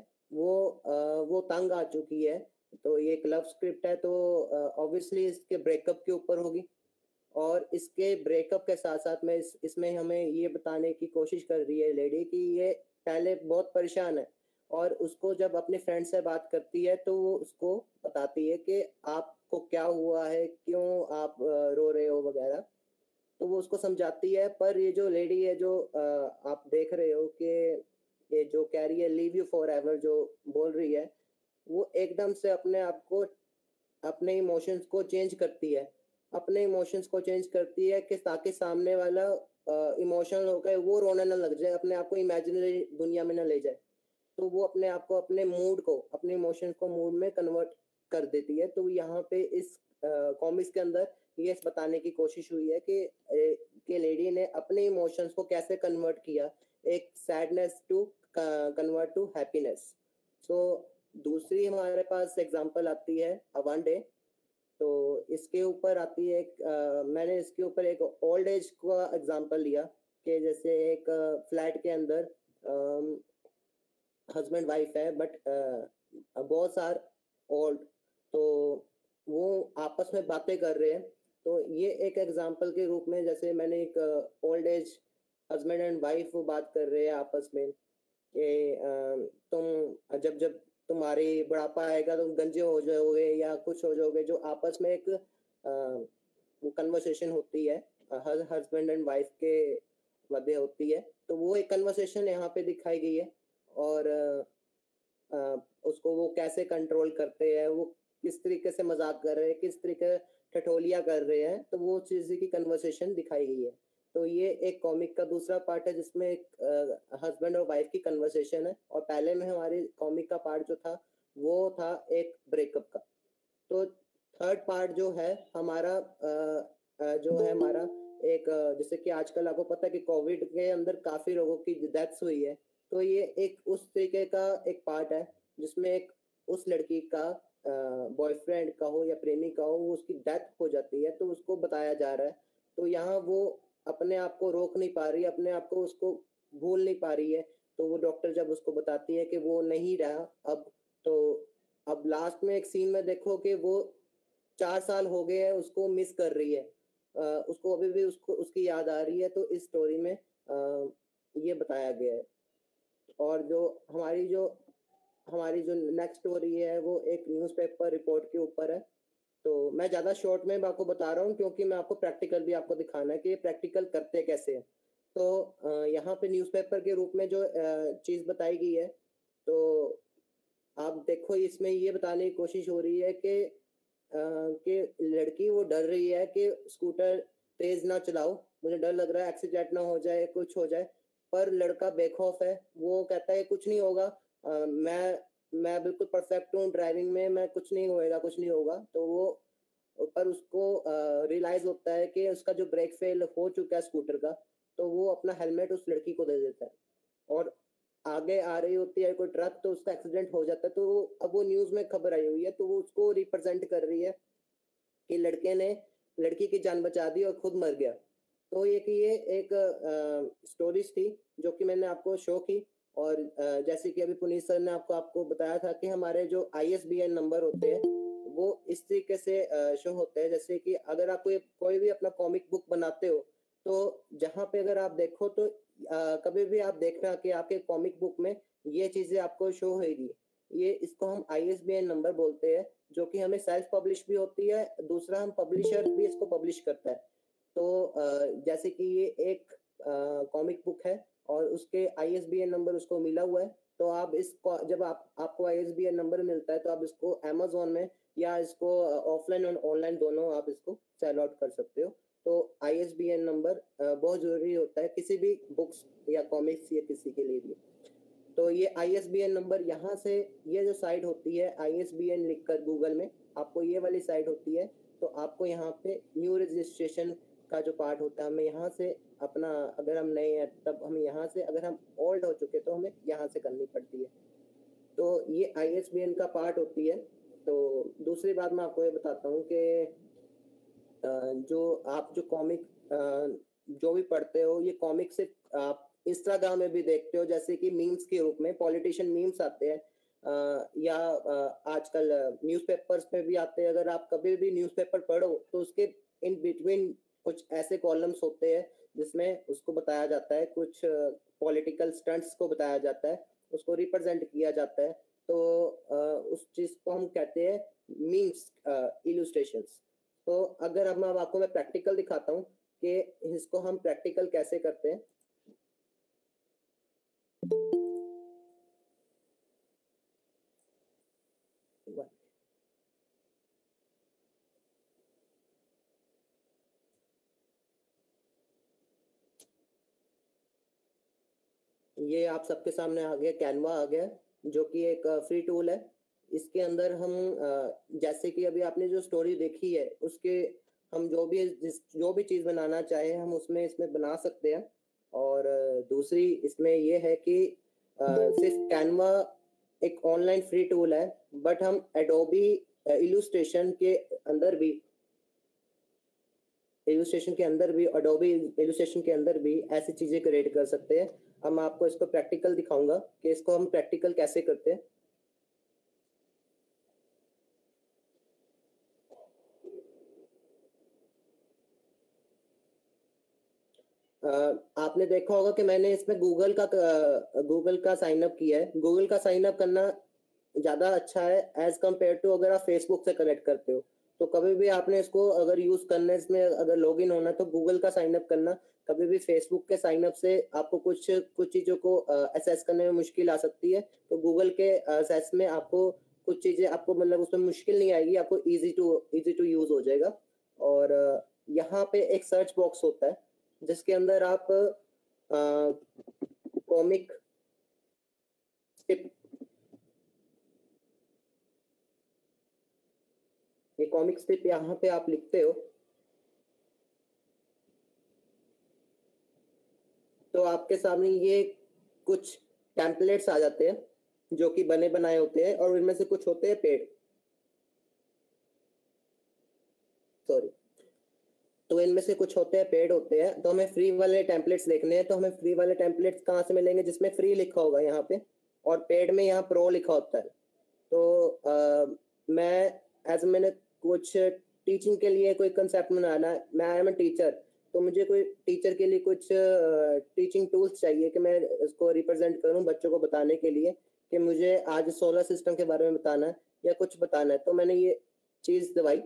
वो तंग आ चुकी है, तो ये एक लव स्क्रिप्ट है, तो ऑब्वियसली इसके ब्रेकअप के ऊपर होगी। और इसके ब्रेकअप के साथ साथ में इसमें हमें ये बताने की कोशिश कर रही है लेडी कि ये पहले बहुत परेशान है, और उसको जब अपने फ्रेंड से बात करती है तो वो उसको बताती है कि आपको क्या हुआ है, क्यों आप रो रहे हो वगैरह। तो वो उसको समझाती है, पर ये जो लेडी है, जो आप देख रहे हो कि ये जो कह रही है लीव यू फॉर एवर, जो बोल रही है, वो एकदम से अपने आप को, अपने इमोशंस को चेंज करती है। अपने इमोशंस को चेंज करती है कि ताकि सामने वाला इमोशनल होकर वो रोने ना लग जाए, अपने आप को इमेजिनरी दुनिया में ना ले जाए। तो वो अपने आप को, अपने मूड को, अपने इमोशंस को मूड में कन्वर्ट कर देती है। तो यहाँ पे इस कॉमिक्स के अंदर ये बताने की कोशिश हुई है कि लेडी ने अपने इमोशंस को कैसे कन्वर्ट किया, एक sadness to convert to happiness. So दूसरी हमारे पास एग्जांपल आती है वन डे। तो इसके ऊपर आती है मैंने इसके ऊपर एक ओल्ड एज का एग्जांपल लिया कि जैसे एक फ्लैट के अंदर हस्बैंड वाइफ है, बट बहुत सार ओल्ड, तो वो आपस में बातें कर रहे हैं। तो ये एक एग्जांपल के रूप में, जैसे मैंने एक old age husband and wife बात कर रहे हैं आपस में कि तुम जब जब तुम्हारी बुढ़ापा आएगा तुम गंजे हो जाओगे या कुछ हो जाओगे, जो आपस में एक वो कन्वर्सेशन होती है हस्बैंड एंड वाइफ के मध्य होती है, तो वो एक कन्वर्सेशन यहाँ पे दिखाई गई है। और उसको वो कैसे कंट्रोल करते हैं, वो किस तरीके से मजाक कर रहे हैं, किस तरीके ठठोलिया कर रहे हैं, तो वो चीज़ की कन्वर्सेशन दिखाई गई है। तो ये एक कॉमिक का दूसरा पार्ट है जिसमें एक हस्बैंड और वाइफ की कन्वर्सेशन है। और पहले में हमारी कॉमिक का पार्ट जो था वो था एक ब्रेकअप का। तो थर्ड पार्ट जो है हमारा जो है हमारा एक जैसे कि आजकल आपको पता है कि कोविड के अंदर काफी लोगों की डेथ्स हुई है, तो ये एक उस तरीके का एक पार्ट है जिसमें एक उस लड़की का बॉयफ्रेंड का हो या प्रेमी का हो, वो उसकी डेथ हो जाती है, तो उसको बताया जा रहा है। तो यहाँ वो अपने आप को रोक नहीं पा रही, अपने आप को उसको भूल नहीं पा रही है। तो वो डॉक्टर जब उसको बताती है कि वो नहीं रहा अब, तो अब लास्ट में एक सीन में देखो कि वो 4 साल हो गए हैं, उसको मिस कर रही है, उसको अभी भी उसको उसकी याद आ रही है। तो इस स्टोरी में ये बताया गया है। और जो हमारी जो नेक्स्ट स्टोरी है वो एक न्यूज़पेपर रिपोर्ट के ऊपर है। तो मैं ज़्यादा शॉर्ट में आपको बता रहा हूँ क्योंकि मैं आपको प्रैक्टिकल भी आपको दिखाना है कि ये प्रैक्टिकल करते कैसे हैं। तो यहाँ पे न्यूज़पेपर के रूप में जो चीज़ बताई गई है, तो आप देखो इसमें ये बताने की कोशिश हो रही है कि लड़की वो डर रही है कि स्कूटर तेज ना चलाओ, मुझे डर लग रहा है एक्सीडेंट ना हो जाए, कुछ हो जाए। पर लड़का बेखौफ है, वो कहता है कुछ नहीं होगा, मैं बिल्कुल परफेक्ट हूँ ड्राइविंग में, मैं कुछ नहीं होगा। तो वो पर उसको रियलाइज होता है कि उसका जो ब्रेक फेल हो चुका है स्कूटर का, तो वो अपना हेलमेट उस लड़की को दे देता है। और आगे आ रही होती है कोई ट्रक, तो उसका एक्सीडेंट हो जाता है। तो अब वो न्यूज में खबर आई हुई है, तो वो उसको रिप्रेजेंट कर रही है कि लड़के ने लड़की की जान बचा दी और खुद मर गया। तो ये एक स्टोरीज थी जो कि मैंने आपको शो की। और जैसे कि अभी पुनीत सर ने आपको बताया था कि हमारे जो ISBN नंबर होते हैं वो इस तरीके से शो होते हैं। जैसे कि अगर आप कोई भी अपना कॉमिक बुक बनाते हो, तो जहाँ पे अगर आप देखो तो कभी भी आप देखना कि आपके कॉमिक बुक में ये चीजें आपको शो होगी। ये इसको हम ISBN नंबर बोलते हैं, जो कि हमें सेल्फ पब्लिश भी होती है, दूसरा हम पब्लिशर भी इसको पब्लिश करता है। तो जैसे कि ये एक कॉमिक बुक है और उसके ISBN नंबर उसको मिला हुआ है, तो आप जब आपको ISBN नंबर मिलता है तो आप इसको Amazon में या इसको ऑफलाइन और ऑनलाइन दोनों आप इसको सेल आउट कर सकते हो। तो ISBN नंबर बहुत जरूरी होता है किसी भी बुक्स या कॉमिक्स या किसी के लिए भी। तो ये ISBN नंबर यहाँ से, ये जो साइट होती है ISBN लिखकर गूगल में आपको ये वाली साइट होती है, तो आपको यहाँ पे न्यू रजिस्ट्रेशन का जो पार्ट होता है, हमें यहाँ से अपना, अगर हम नए हैं तब हमें यहाँ से, अगर हम ओल्ड हो चुके तो हमें यहाँ से करनी पड़ती है। तो ये ISBN का पार्ट होती है। तो दूसरी बात मैं आपको ये बताता हूँ कि जो कॉमिक जो भी पढ़ते हो, ये कॉमिक से आप इंस्टाग्राम में भी देखते हो, जैसे कि मीम्स के रूप में पॉलिटिशियन मीम्स आते हैं, या आजकल न्यूज़पेपर्स में भी आते हैं। अगर आप कभी भी न्यूज़पेपर पढ़ो तो उसके इन बिटवीन कुछ ऐसे कॉलम्स होते हैं जिसमें उसको बताया जाता है, कुछ पॉलिटिकल स्टंट्स को बताया जाता है, उसको रिप्रेजेंट किया जाता है। तो उस चीज को हम कहते हैं मीम्स इलस्ट्रेशंस। तो अगर अब आपको मैं प्रैक्टिकल दिखाता हूँ कि इसको हम प्रैक्टिकल कैसे करते हैं। ये आप सबके सामने आ गया, कैनवा आ गया, जो कि एक फ्री टूल है। इसके अंदर हम जैसे कि अभी आपने जो स्टोरी देखी है उसके हम जो भी चीज बनाना चाहे हम इसमें बना सकते हैं। और दूसरी इसमें ये है कि सिर्फ कैनवा एक ऑनलाइन फ्री टूल है, बट हम एडोबी इलस्ट्रेशन के अंदर भी एडोबी इलस्ट्रेशन के अंदर भी ऐसी चीजें क्रिएट कर सकते हैं। अब मैं आपको इसको प्रैक्टिकल दिखाऊंगा कि इसको हम प्रैक्टिकल कैसे करते हैं। आपने देखा होगा कि मैंने इसमें गूगल का साइन अप किया है। गूगल का साइन अप करना ज्यादा अच्छा है एज कम्पेयर टू अगर आप फेसबुक से कनेक्ट करते हो। तो कभी भी आपने इसको अगर यूज करना है, इसमें अगर लॉगिन होना है तो गूगल का साइन अप करना। कभी भी फेसबुक के साइन अप से आपको कुछ कुछ चीजों को असेस करने में मुश्किल आ सकती है, तो गूगल के असेस में आपको कुछ चीजें आपको मतलब उसमें मुश्किल नहीं आएगी, आपको इजी टू यूज हो जाएगा। और यहाँ पे एक सर्च बॉक्स होता है जिसके अंदर आप कॉमिक स्ट्रिप, ये कॉमिक स्ट्रिप यहाँ पे आप लिखते हो तो आपके सामने ये कुछ टेम्पलेट्स आ जाते हैं जो कि बने बनाए होते हैं, और इनमें से कुछ होते हैं पेड, सॉरी, तो इनमें से कुछ होते हैं पेड होते हैं। तो हमें फ्री वाले टेम्पलेट्स देखने हैं, तो हमें फ्री वाले टेम्पलेट्स कहाँ से मिलेंगे? जिसमें फ्री लिखा होगा यहाँ पे, और पेड में यहाँ प्रो लिखा होता है। तो मैंने कुछ टीचिंग के लिए कोई कंसेप्ट बनाना है, मैं आई एम ए टीचर, तो मुझे कोई टीचर के लिए कुछ टीचिंग टूल्स चाहिए कि मैं इसको रिप्रेजेंट करूं बच्चों को बताने के लिए कि मुझे आज सोलर सिस्टम के बारे में बताना है या कुछ बताना है। तो मैंने ये चीज दबाई,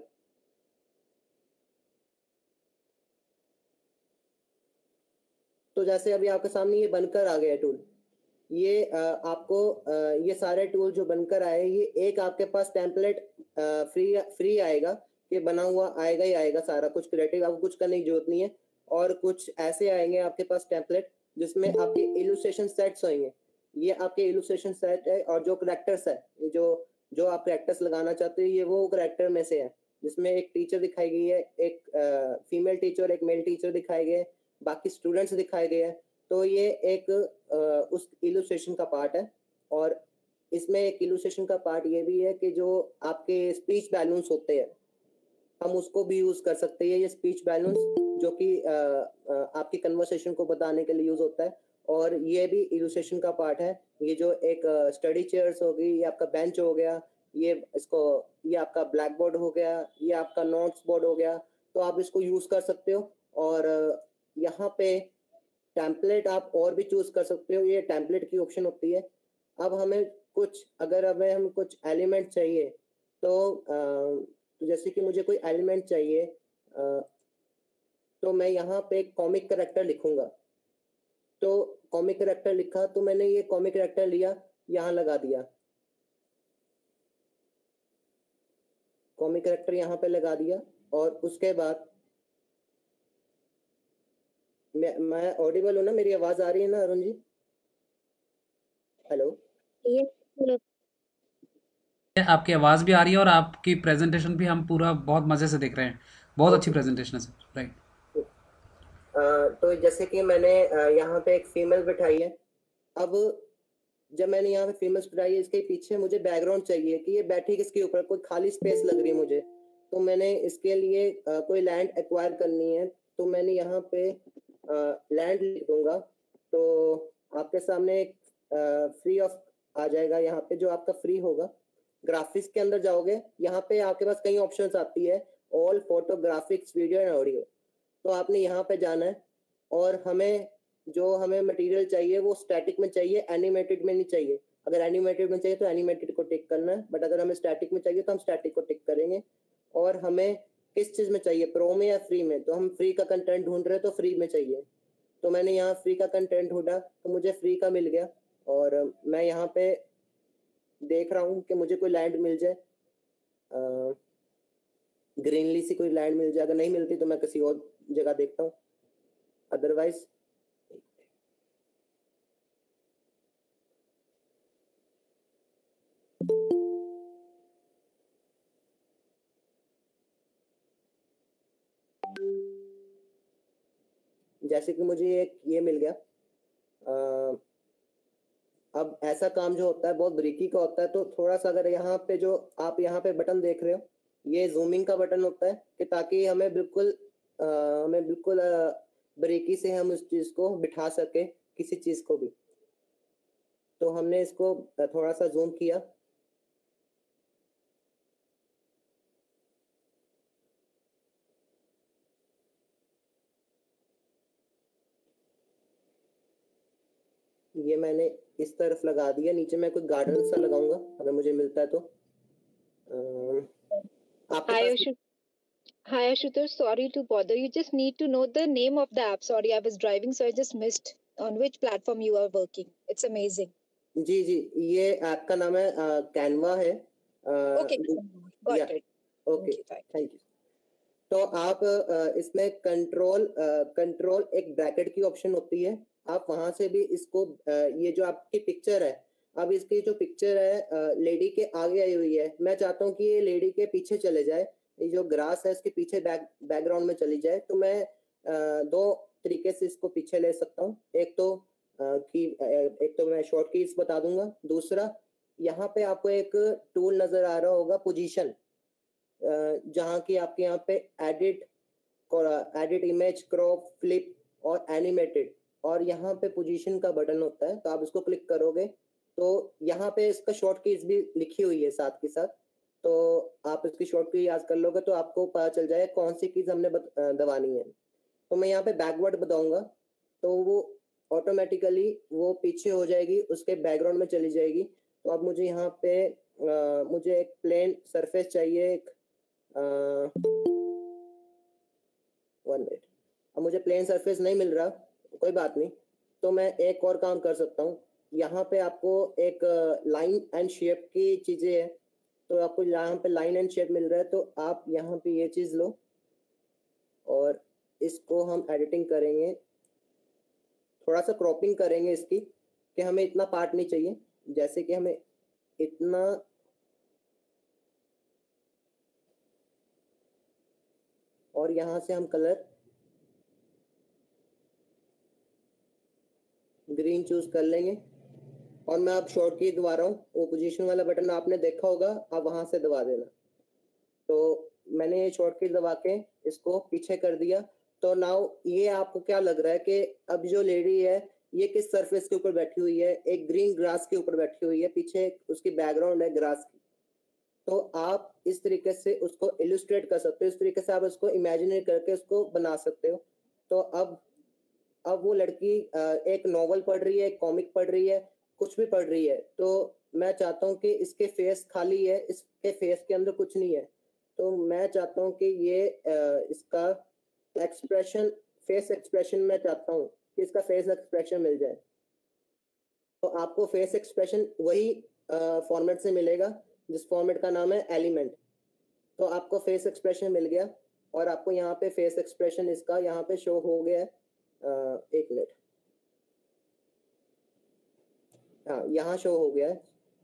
तो जैसे अभी आपके सामने ये बनकर आ गया टूल। ये आपको ये सारे टूल जो बनकर आए, ये एक आपके पास टेम्पलेट फ्री आएगा कि बना हुआ आएगा ही आएगा, सारा कुछ क्रिएटिव, आपको कुछ करने की जरूरत नहीं है। और कुछ ऐसे आएंगे आपके पास टेम्पलेट जिसमें आपके इलुस्ट्रेशन सेट्स होंगे, ये आपके इलुस्ट्रेशन सेट है। और जो करेक्टर्स है, ये जो आप करेक्टर्स लगाना चाहते हो, ये वो करेक्टर में से है जिसमें एक टीचर दिखाई गई है, एक फीमेल टीचर, एक मेल टीचर दिखाए गए, बाकी स्टूडेंट्स दिखाए गए हैं। तो ये एक उस इलुस्ट्रेशन का पार्ट है। और इसमें एक इलुस्ट्रेशन का पार्ट ये भी है कि जो आपके स्पीच बैलून्स होते हैं, हम उसको भी यूज कर सकते हैं। ये स्पीच बैलून्स जो कि आपकी कन्वर्सेशन को बताने के लिए यूज होता है, और ये भी इलुस्ट्रेशन का पार्ट है। ये जो एक स्टडी चेयर्स होगी, ये आपका बेंच हो गया, ये आपका ब्लैक बोर्ड हो गया, ये आपका नोट्स बोर्ड हो गया, तो आप इसको यूज कर सकते हो। और यहाँ पे टेम्पलेट आप और भी चूज कर सकते हो, ये टेम्पलेट की ऑप्शन होती है। अब हमें कुछ एलिमेंट चाहिए, तो जैसे कि मुझे कोई एलिमेंट चाहिए, तो मैं यहाँ पे कॉमिक कैरेक्टर लिखूंगा। तो कॉमिक कैरेक्टर लिखा, तो मैंने ये कॉमिक कैरेक्टर लिया, यहाँ लगा दिया, कॉमिक कैरेक्टर यहाँ पे लगा दिया। और उसके बाद मैं ऑडिबल हूँ ना? मेरी आवाज आ रही है ना अरुण जी? हेलो? आपकी आवाज भी आ रही है और आपकी प्रेजेंटेशन भी हम पूरा बहुत मजे से देख रहे हैं, बहुत अच्छी प्रेजेंटेशन है सर। राइट। तो जैसे कि मैंने यहाँ पे एक फीमेल बिठाई है। अब जब मैंने यहाँ पे फीमेल बिठाई है, इसके पीछे मुझे बैकग्राउंड चाहिए कि ये बैठी किसके ऊपर, कोई खाली स्पेस लग रही है मुझे। तो मैंने इसके लिए कोई लैंड एक्वायर करनी है, तो मैंने यहाँ पे लैंड लिख दूंगा। तो आपके सामने एक फ्री ऑफ आ जाएगा, यहाँ पे जो आपका फ्री होगा। ग्राफिक्स के अंदर जाओगे, यहाँ पे आपके पास कई ऑप्शंस आती है, all photographics, video and audio. तो आपने यहाँ पे जाना है, और हमें मटेरियल चाहिए वो स्टैटिक में चाहिए, एनिमेटेड में नहीं चाहिए। अगर एनिमेटेड में चाहिए तो एनिमेटेड को टिक करना है, बट अगर हमें स्टैटिक में चाहिए तो हम स्टैटिक को टिक करेंगे। और हमें किस चीज में चाहिए, प्रो में या फ्री में? तो हम फ्री का कंटेंट ढूंढ रहे हैं, तो फ्री में चाहिए। तो मैंने यहाँ फ्री का कंटेंट ढूंढा, तो मुझे फ्री का मिल गया। और मैं यहाँ पे देख रहा हूँ कि मुझे कोई लैंड मिल जाए, ग्रीनली सी कोई लैंड मिल जाए। अगर नहीं मिलती तो मैं किसी और जगह देखता हूँ, अदरवाइज जैसे कि मुझे ये मिल गया। अब ऐसा काम जो होता है बहुत बारीकी का होता है, तो थोड़ा सा अगर यहाँ पे जो आप यहाँ पे बटन देख रहे हो, ये जूमिंग का बटन होता है कि ताकि हमें बिल्कुल बारीकी से हम उस चीज को बिठा सके, किसी चीज को भी। तो हमने इसको थोड़ा सा जूम किया, ये मैंने इस तरफ लगा दिया। नीचे मैं कोई गार्डन सा लगाऊंगा अगर मुझे मिलता है तो। आपके पास Hi Ashutosh, sorry to bother. You just need to know the name of the app. Sorry, I was driving, so I just missed on which platform you are working. It's amazing. जी जी, ये ऐप का नाम है कैनवा है। Okay, got या it. Okay, Thank you. Thank you. Thank you. तो आप इसमें कंट्रोल एक ब्रैकेट की ऑप्शन होती है, आप वहां से भी इसको ये जो आपकी पिक्चर है, अब इसकी जो पिक्चर है लेडी के आगे आई हुई है, मैं चाहता हूँ कि ये लेडी के पीछे चले जाए, ये जो ग्रास है इसके पीछे बैकग्राउंड में चली जाए। तो मैं दो तरीके से इसको पीछे ले सकता हूँ। एक तो मैं शॉर्ट कीज बता दूंगा, दूसरा यहाँ पे आपको एक टूल नजर आ रहा होगा पोजीशन, जहाँ की आपके यहाँ पे एडिट इमेज, क्रॉप, फ्लिप और एनिमेटेड, और यहाँ पे पोजीशन का बटन होता है, तो आप इसको क्लिक करोगे तो यहाँ पे इसका शॉर्ट कीज भी लिखी हुई है साथ के साथ, तो आप इसकी शॉर्ट की याद कर लोगे तो आपको पता चल जाए कौन सी कीज हमने दबानी है। तो मैं यहाँ पे बैकवर्ड बताऊंगा तो वो ऑटोमेटिकली वो पीछे हो जाएगी, उसके बैकग्राउंड में चली जाएगी। तो अब मुझे यहाँ पे मुझे एक प्लेन सरफेस चाहिए, एक 1 मिनट। अब मुझे प्लेन सरफेस नहीं मिल रहा, कोई बात नहीं, तो मैं एक और काम कर सकता हूँ। यहाँ पे आपको एक लाइन एंड शेप की चीजें है, तो आपको यहाँ पे लाइन एंड शेप मिल रहा है, तो आप यहाँ पे ये चीज लो और इसको हम एडिटिंग करेंगे, थोड़ा सा क्रॉपिंग करेंगे इसकी, कि हमें इतना पार्ट नहीं चाहिए, जैसे कि हमें इतना, और यहाँ से हम कलर ग्रीन चूज कर लेंगे। और मैं अब शॉर्ट की दबा रहा हूँ, वो पोजीशन वाला बटन आपने देखा होगा, आप वहां से दबा देना। तो मैंने ये शॉर्ट की दबा के इसको पीछे कर दिया। तो नाउ ये आपको क्या लग रहा है कि अब जो लेडी है ये किस सरफेस के ऊपर बैठी हुई है? एक ग्रीन ग्रास के ऊपर बैठी हुई है, पीछे उसकी बैकग्राउंड है ग्रास की। तो आप इस तरीके से उसको इलुस्ट्रेट कर सकते हो, इस तरीके से आप उसको इमेजिनरी करके उसको बना सकते हो। तो अब वो लड़की एक नॉवल पढ़ रही है, एक कॉमिक पढ़ रही है, कुछ भी पढ़ रही है, तो मैं चाहता हूँ कि इसके फेस खाली है, इसके फेस के अंदर कुछ नहीं है, तो मैं चाहता हूँ कि ये इसका एक्सप्रेशन, फेस एक्सप्रेशन मैं चाहता हूँ कि इसका फेस एक्सप्रेशन मिल जाए। तो आपको फेस एक्सप्रेशन वही फॉर्मेट से मिलेगा जिस फॉर्मेट का नाम है एलिमेंट। तो आपको फेस एक्सप्रेशन मिल गया और आपको यहाँ पे फेस एक्सप्रेशन इसका यहाँ पे शो हो गया है। एक मिनट, हाँ यहाँ शो हो गया है।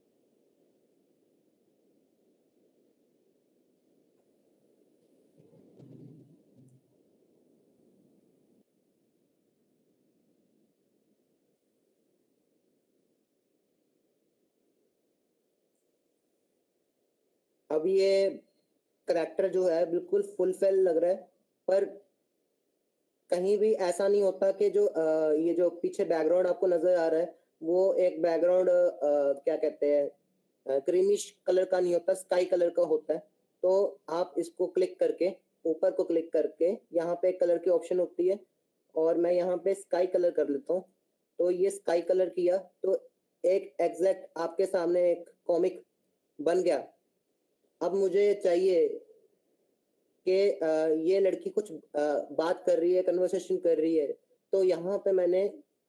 अब ये करेक्टर जो है बिल्कुल फुलफिल लग रहा है, पर कहीं भी ऐसा नहीं होता कि जो ये जो पीछे बैकग्राउंड आपको नजर आ रहा है वो एक बैकग्राउंड क्या कहते हैं क्रीमिश कलर का नहीं होता, स्काई कलर का होता है। तो आप इसको क्लिक करके, ऊपर को क्लिक करके, यहाँ पे कलर की ऑप्शन होती है और मैं यहाँ पे स्काई कलर कर लेता हूँ। तो ये स्काई कलर किया तो एक एग्जैक्ट आपके सामने एक कॉमिक बन गया। अब मुझे चाहिए कि ये लड़की कुछ बात कर रही है, कन्वर्सेशन कर रही है, तो यहाँ पे मैंने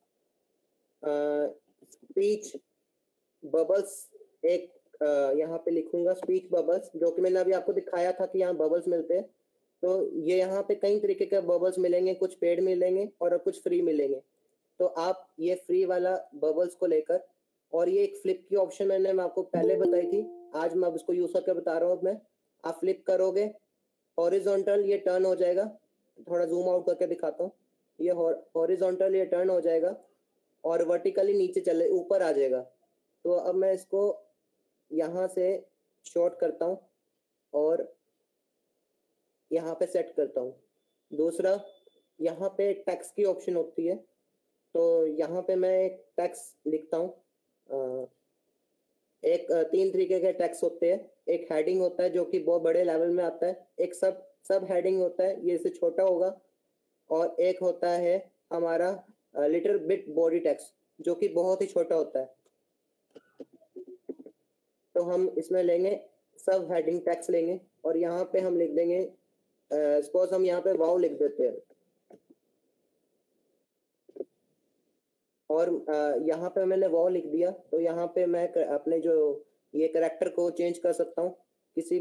स्पीच बबल्स एक यहाँ पे लिखूंगा, स्पीच बबल्स, जो कि मैंने अभी आपको दिखाया था कि यहाँ बबल्स मिलते हैं। तो ये यहाँ पे कई तरीके के बबल्स मिलेंगे, कुछ पेड मिलेंगे और कुछ फ्री मिलेंगे। तो आप ये फ्री वाला बबल्स को लेकर, और ये एक फ्लिप की ऑप्शन मैं आपको पहले बताई थी, आज मैं अब इसको यूज करके बता रहा हूँ। मैं आप फ्लिप करोगे, हॉरिजॉन्टल ये टर्न हो जाएगा, थोड़ा जूम आउट करके दिखाता हूँ, ये हॉरिजॉन्टल ये टर्न हो जाएगा और वर्टिकली नीचे चले ऊपर आ जाएगा। तो अब मैं इसको यहाँ से शॉर्ट करता हूँ और यहाँ पे सेट करता हूँ। दूसरा, यहाँ पे टेक्स्ट की ऑप्शन होती है, तो यहाँ पे मैं एक टेक्स्ट लिखता हूँ। एक 3 तरीके के टेक्स्ट होते हैं, एक हेडिंग होता है जो कि बहुत बड़े लेवल में आता है, एक सब हेडिंग होता है, ये इससे छोटा होगा, और एक होता है हमारा लिटिल बिट बॉडी टेक्स्ट जो कि बहुत ही छोटा होता है। तो हम इसमें लेंगे सब हेडिंग टेक्स्ट लेंगे और यहाँ पे हम लिख देंगे सपोज हम यहाँ पे वाव लिख देते हैं और यहाँ पे मैंने वाव लिख दिया, तो यहाँ पे मैं अपने जो ये कैरेक्टर को चेंज कर सकता हूँ किसी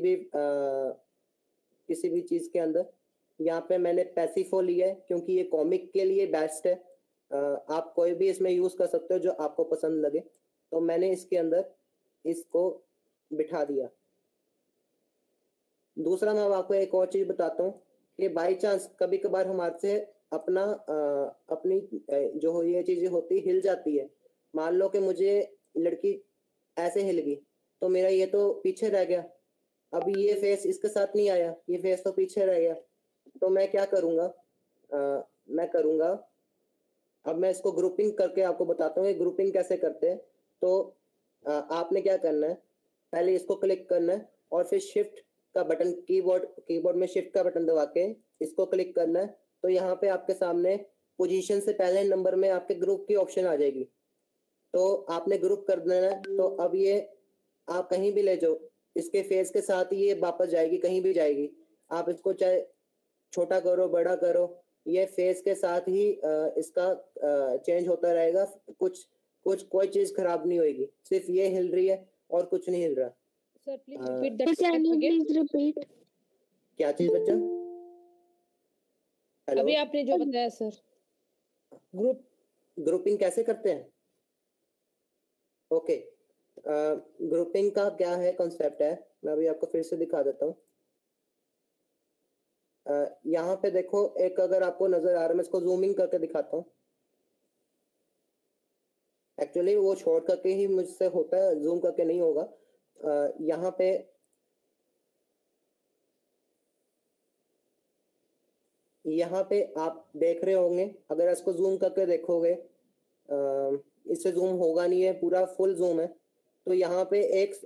भी चीज के अंदर। यहाँ पे मैंने पैसिफो लिया है क्योंकि ये कॉमिक के लिए बेस्ट है। आप कोई भी इसमें यूज कर सकते हो जो आपको पसंद लगे। तो मैंने इसके अंदर इसको बिठा दिया। दूसरा मैं आपको एक और चीज बताता हूँ कि बाई चांस कभी कभार हमारे से अपनी जो ये चीजें होती हिल जाती है। मान लो कि मुझे लड़की ऐसे हिल गई तो मेरा ये तो पीछे रह गया, अभी ये फेस इसके साथ नहीं आया, ये फेस तो पीछे रह गया। तो मैं क्या करूंगा, अब मैं इसको ग्रुपिंग करके आपको बताता हूँ ग्रुपिंग कैसे करते हैं। तो आपने क्या करना है, पहले इसको क्लिक करना है और फिर शिफ्ट का बटन कीबोर्ड में शिफ्ट का बटन दबा के इसको क्लिक करना है। तो यहाँ पे आपके सामने पोजीशन से पहले नंबर में आपके ग्रुप की ऑप्शन आ जाएगी। तो आपने ग्रुप कर देना है। तो अब ये आप कहीं भी ले जाओ, इसके फेस के साथ ही ये वापस जाएगी, कहीं भी जाएगी। आप इसको चाहे छोटा करो बड़ा करो, ये फेस के साथ ही इसका चेंज होता रहेगा। कोई चीज खराब नहीं होगी, सिर्फ ये हिल रही है और कुछ नहीं हिल रहा। Sir please repeat that step again. क्या चीज बच्चा? हेलो, अभी आपने जो बताया सर, ग्रुपिंग कैसे करते हैं। ओके, ग्रुपिंग का क्या है कॉन्सेप्ट है, मैं अभी आपको फिर से दिखा देता हूँ। यहाँ पे देखो, एक अगर आपको नजर आ रहा है, मैं इसको जूमिंग करके दिखाता हूँ। एक्चुअली वो शॉर्ट करके ही मुझसे होता है, जूम करके नहीं होगा। यहाँ पे आप देख रहे होंगे, अगर इसको जूम करके देखोगे, इससे जूम होगा नहीं है, पूरा फुल जूम है। तो यहाँ पे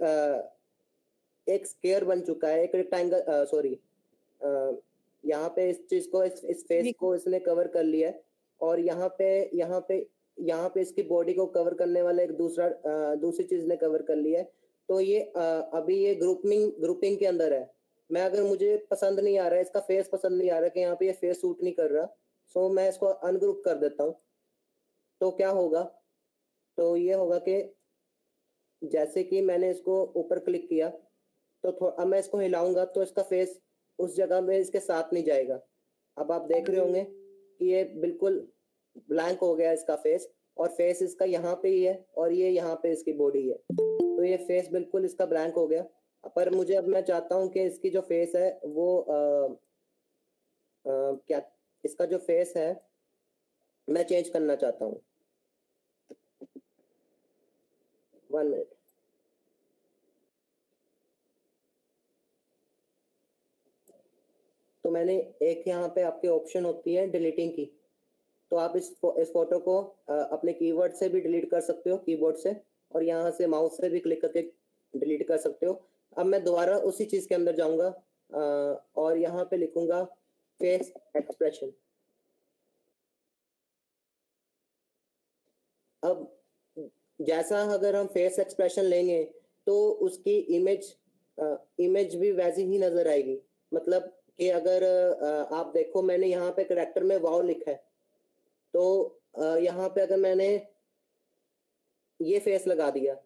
एक स्क्वायर बन चुका है, एक रेक्टेंगल, सॉरी, यहाँ पे इस चीज को, इस फेस को इसने कवर कर लिया है। और यहाँ पे इसकी बॉडी को कवर करने वाला एक दूसरी चीज ने कवर कर लिया है। तो ये अभी ये ग्रुपिंग के अंदर है। मैं अगर मुझे पसंद नहीं आ रहा है, इसका फेस पसंद नहीं आ रहा कि यहाँ पे ये फेस सूट नहीं कर रहा, सो मैं इसको अनग्रुप कर देता हूँ। तो क्या होगा, तो ये होगा कि जैसे कि मैंने इसको ऊपर क्लिक किया, तो अब मैं इसको हिलाऊंगा तो इसका फेस उस जगह में इसके साथ नहीं जाएगा। अब आप देख रहे होंगे कि ये बिल्कुल ब्लैंक हो गया इसका फेस, और फेस इसका यहाँ पे ही है और ये यहाँ पे इसकी बॉडी है। तो ये फेस बिल्कुल इसका ब्लैंक हो गया। पर मुझे अब मैं चाहता हूँ कि इसकी जो फेस है वो क्या, इसका जो फेस है मैं चेंज करना चाहता हूँ। 1 मिनट। तो मैंने एक यहाँ पे आपके ऑप्शन होती है डिलीटिंग की, तो आप इस फोटो को अपने कीवर्ड से भी डिलीट कर सकते हो, कीबोर्ड से, और यहाँ से माउस से भी क्लिक करके डिलीट कर सकते हो। अब मैं दोबारा उसी चीज के अंदर जाऊंगा और यहाँ पे लिखूंगा फेस एक्सप्रेशन। अब जैसा अगर हम फेस एक्सप्रेशन लेंगे तो उसकी इमेज भी वैसी ही नजर आएगी। मतलब कि अगर आप देखो, मैंने यहाँ पे कैरेक्टर में वाव लिखा है, तो यहाँ पे अगर मैंने ये फेस लगा दिया,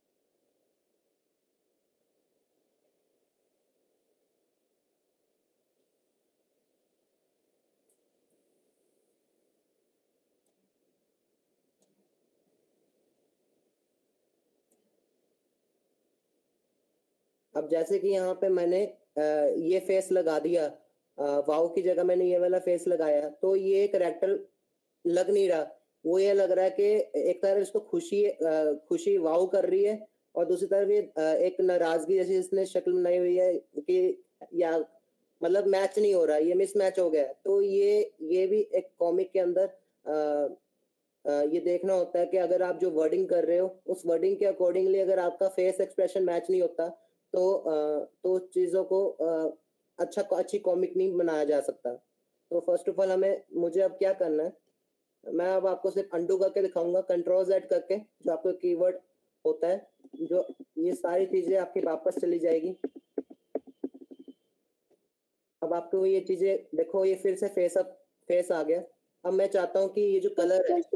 अब जैसे कि यहाँ पे मैंने ये फेस लगा दिया, वाव की जगह मैंने ये वाला फेस लगाया, तो ये कैरेक्टर लग नहीं रहा। वो ये लग रहा है कि एक तरफ इसको खुशी वाव कर रही है, और दूसरी तरफ ये एक नाराजगी जैसी इसने शक्ल बनाई हुई है कि या मतलब मैच नहीं हो रहा, ये मिसमैच हो गया। तो ये भी एक कॉमिक के अंदर ये देखना होता है कि अगर आप जो वर्डिंग कर रहे हो उस वर्डिंग के अकॉर्डिंगली अगर आपका फेस एक्सप्रेशन मैच नहीं होता तो चीजों को अच्छी कॉमिक नहीं बनाया जा सकता। तो फर्स्ट ऑफ ऑल मुझे अब क्या करना है, मैं अब आपको सिर्फ अंडू करके दिखाऊंगा, कंट्रोल Z करके, जो आपको कीवर्ड होता है, जो ये सारी चीजें आपकी वापस चली जाएगी। अब आपको ये चीजें देखो, ये फिर से फेस आ गया। अब मैं चाहता हूँ कि ये जो कलर है,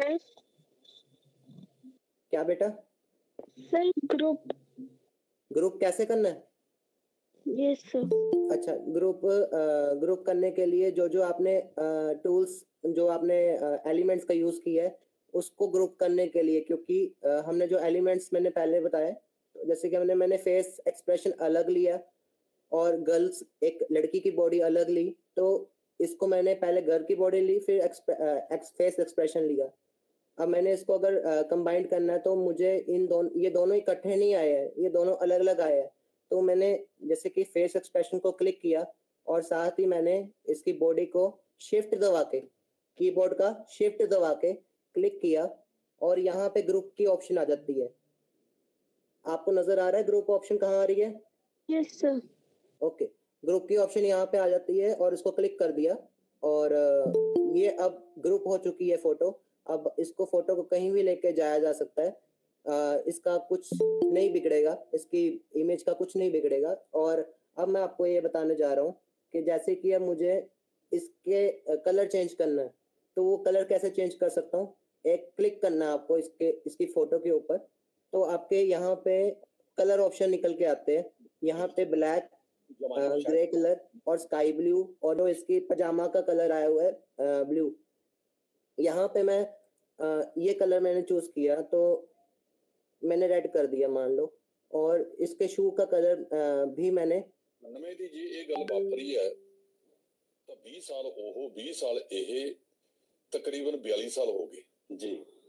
क्या बेटा? सर ग्रुप कैसे करना है? Yes sir. अच्छा, ग्रुप करने के लिए जो आपने टूल्स, जो आपने एलिमेंट्स का यूज किया है, उसको ग्रुप करने के लिए, क्योंकि हमने जो एलिमेंट्स मैंने पहले बताए, जैसे कि मैंने फेस एक्सप्रेशन अलग लिया और गर्ल्स एक लड़की की बॉडी अलग ली, तो इसको मैंने पहले गर्ल की बॉडी ली, फिर फेस एक्सप्रेशन लिया। अब मैंने इसको अगर कंबाइंड करना है तो मुझे ये दोनों इकट्ठे नहीं आए हैं, ये दोनों अलग अलग आए हैं। तो मैंने जैसे कि फेस एक्सप्रेशन को क्लिक किया और साथ ही मैंने इसकी बॉडी को शिफ्ट दबा के, कीबोर्ड का शिफ्ट दबा के क्लिक किया और यहाँ पे ग्रुप की ऑप्शन आ जाती है। आपको नजर आ रहा है ग्रुप ऑप्शन कहाँ आ रही है? Yes sir. ओके, ग्रुप की ऑप्शन यहाँ पे आ जाती है और इसको क्लिक कर दिया और ये अब ग्रुप हो चुकी है फोटो। अब इसको फोटो को कहीं भी लेके जाया जा सकता है, इसका कुछ नहीं बिगड़ेगा, इसकी इमेज का कुछ नहीं बिगड़ेगा। और अब मैं आपको ये बताने जा रहा हूँ कि जैसे कि अब मुझे इसके कलर चेंज करना है, तो वो कलर कैसे चेंज कर सकता हूँ? एक क्लिक करना है आपको इसकी फोटो के ऊपर, तो आपके यहाँ पे कलर ऑप्शन निकल के आते हैं। यहाँ पे ब्लैक, ग्रे कलर और स्काई ब्लू, और जो इसकी पजामा का कलर आया हुआ है ब्लू। यहाँ पे मैं ये कलर मैंने चूज किया, तो मैंने रेड कर दिया मान लो, और इसके शू का कलर भी मैंने नमेदी जी ये गल वापरी है तो 20 साल ओहो 20 साल ਇਹ ਤਕਰੀਬਨ 42 ਸਾਲ ਹੋ ਗਏ ਜੀ।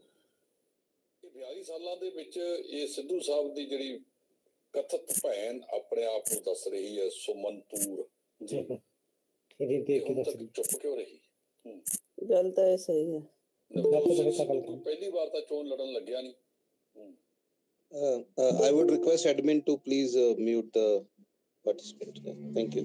ਇਹ 42 ਸਾਲਾਂ ਦੇ ਵਿੱਚ ਇਹ ਸਿੱਧੂ ਸਾਹਿਬ ਦੀ ਜਿਹੜੀ ਕਥਿਤ ਭੈਣ ਆਪਣੇ ਆਪ ਨੂੰ ਦੱਸ ਰਹੀ ਹੈ ਸੁਮਨ ਤੂਰ ਜੀ, ਇਹਦੀ ਦੇਖ ਕੇ ਦੱਸ ਰਹੀ ਚੁੱਪ ਕਿਉਂ ਰਹੀ? ਗੱਲ ਤਾਂ ਇਹ ਸਹੀ ਹੈ। ਪਹਿਲੀ ਵਾਰ ਤਾਂ ਚੋਣ ਲੜਨ ਲੱਗਿਆ ਨਹੀਂ। I would request admin to please mute the participant. Thank you.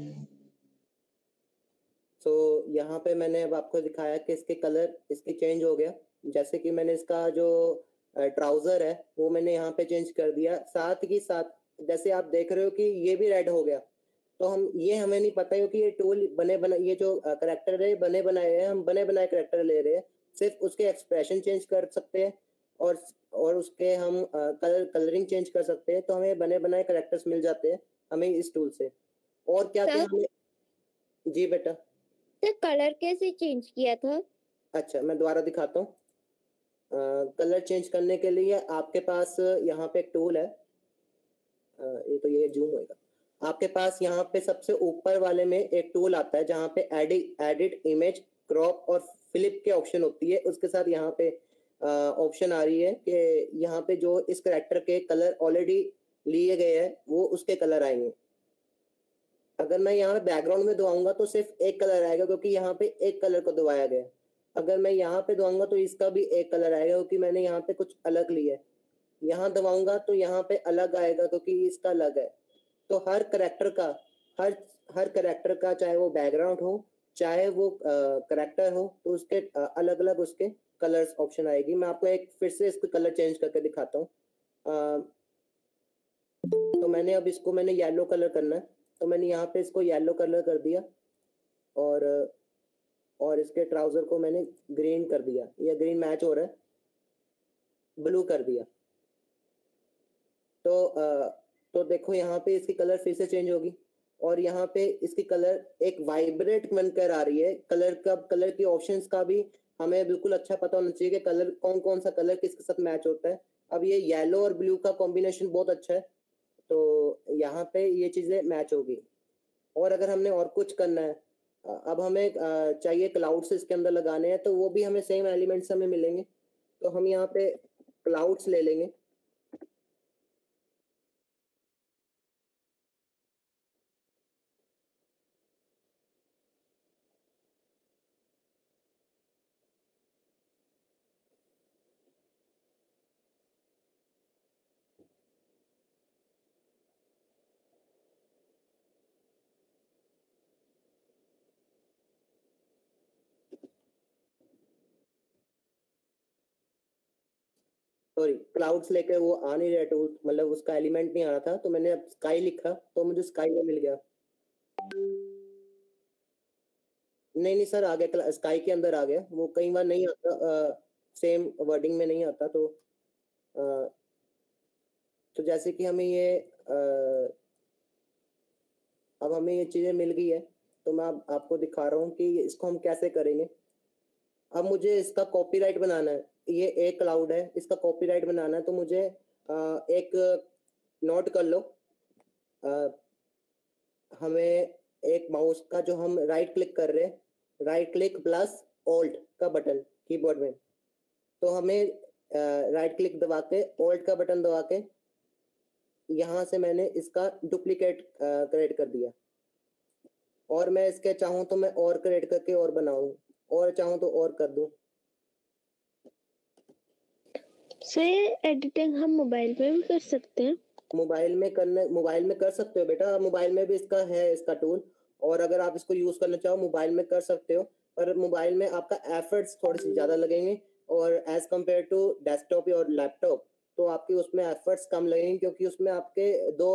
So यहाँ पे मैंने अब आपको दिखाया कि इसके कलर इसके चेंज हो गया। जैसे कि मैंने इसका जो ट्राउजर है वो मैंने यहाँ पे चेंज कर दिया, साथ ही साथ जैसे आप देख रहे हो कि ये भी रेड हो गया। तो हमें नहीं पता है कि ये टूल ये जो करेक्टर है बने बनाए हैं, हम बने बनाए करेक्टर ले रहे हैं, सिर्फ उसके एक्सप्रेशन चेंज कर सकते हैं और उसके हम कलरिंग चेंज कर सकते हैं। तो हमें बने बनाए करेक्टर्स मिल जाते हैं हमें इस टूल से। और क्या क्या हमें? जी बेटा। तो कलर कैसे चेंज किया था? अच्छा, मैं दोबारा दिखाता हूँ। कलर चेंज करने के लिए आपके पास यहाँ पे एक टूल है, ये जूम होगा। आपके पास यहाँ पे सबसे ऊपर वाले में एक टूल आता है जहाँ पे एडिट इमेज, क्रॉप और फ्लिप के ऑप्शन होती है। उसके साथ यहाँ पे ऑप्शन आ रही है कि यहाँ पे जो इस कैरेक्टर के कलर ऑलरेडी लिए गए हैं वो उसके कलर आएंगे। अगर मैं यहाँ पे बैकग्राउंड में दबाऊंगा तो सिर्फ एक कलर आएगा क्योंकि यहाँ पे एक कलर को दबाया गया। अगर मैं यहाँ पे दबाऊंगा तो इसका भी एक कलर आएगा क्योंकि मैंने यहाँ पे कुछ अलग लिया है। यहाँ दबाऊंगा तो यहाँ पे अलग आएगा क्योंकि इसका अलग है। तो हर करेक्टर का चाहे वो बैकग्राउंड हो चाहे वो करेक्टर हो तो उसके अलग अलग उसके कलर्स ऑप्शन आएगी। मैं आपको एक फिर से इसको कलर चेंज करके दिखाता हूँ। तो मैंने अब इसको मैंने येलो कलर करना है, तो मैंने यहाँ पे इसको येलो कलर कर दिया और इसके ट्राउजर को मैंने ग्रीन कर दिया। ये ग्रीन मैच हो रहा है, ब्लू कर दिया। तो देखो यहाँ पे इसकी कलर फिर से चेंज होगी और यहाँ पे इसकी कलर एक वाइब्रेट बनकर आ रही है। कलर की ऑप्शंस का भी हमें बिल्कुल अच्छा पता होना चाहिए कि कलर कौन सा कलर किसके साथ मैच होता है। अब ये येलो और ब्लू का कॉम्बिनेशन बहुत अच्छा है, तो यहाँ पे ये चीजें मैच होगी। और अगर हमने और कुछ करना है, अब हमें चाहिए क्लाउड्स इसके अंदर लगाने हैं, तो वो भी हमें सेम एलिमेंट्स हमें मिलेंगे। तो हम यहाँ पे क्लाउड्स ले लेंगे। सॉरी, क्लाउड्स लेके वो आ नहीं रहा टूल, मतलब उसका एलिमेंट नहीं आ रहा था, तो मैंने अब स्काई लिखा तो मुझे स्काई में मिल गया। नहीं सर, आ गया, स्काई के अंदर आ गया। वो कई बार नहीं आता, सेम वर्डिंग में नहीं आता। तो जैसे कि हमें ये अब हमें ये चीज़ें मिल गई है, तो मैं अब आपको दिखा रहा हूँ कि इसको हम कैसे करेंगे। अब मुझे इसका कॉपीराइट बनाना है। ये एक क्लाउड है, इसका कॉपीराइट बनाना है, तो मुझे एक नोट कर लो। हमें एक माउस का जो हम राइट क्लिक कर रहे हैं, राइट क्लिक प्लस ऑल्ट का बटन कीबोर्ड में, तो हमें राइट क्लिक दबा के ऑल्ट का बटन दबा के यहाँ से मैंने इसका डुप्लीकेट क्रिएट कर दिया। और मैं इसके चाहूँ तो मैं और क्रिएट करके और बनाऊँ, और चाहूँ तो और कर दूँ। सर एडिटिंग हम मोबाइल पे भी कर सकते हैं? मोबाइल में कर सकते हो बेटा, मोबाइल में भी इसका है, इसका टूल। और अगर आप इसको यूज करना चाहो मोबाइल में कर सकते हो, पर मोबाइल में आपका एफर्ट्स थोड़े से ज्यादा लगेंगे, और एज कम्पेयर टू डेस्कटॉप और लैपटॉप तो आपके उसमें एफर्ट्स कम लगेंगे, क्योंकि उसमें आपके दो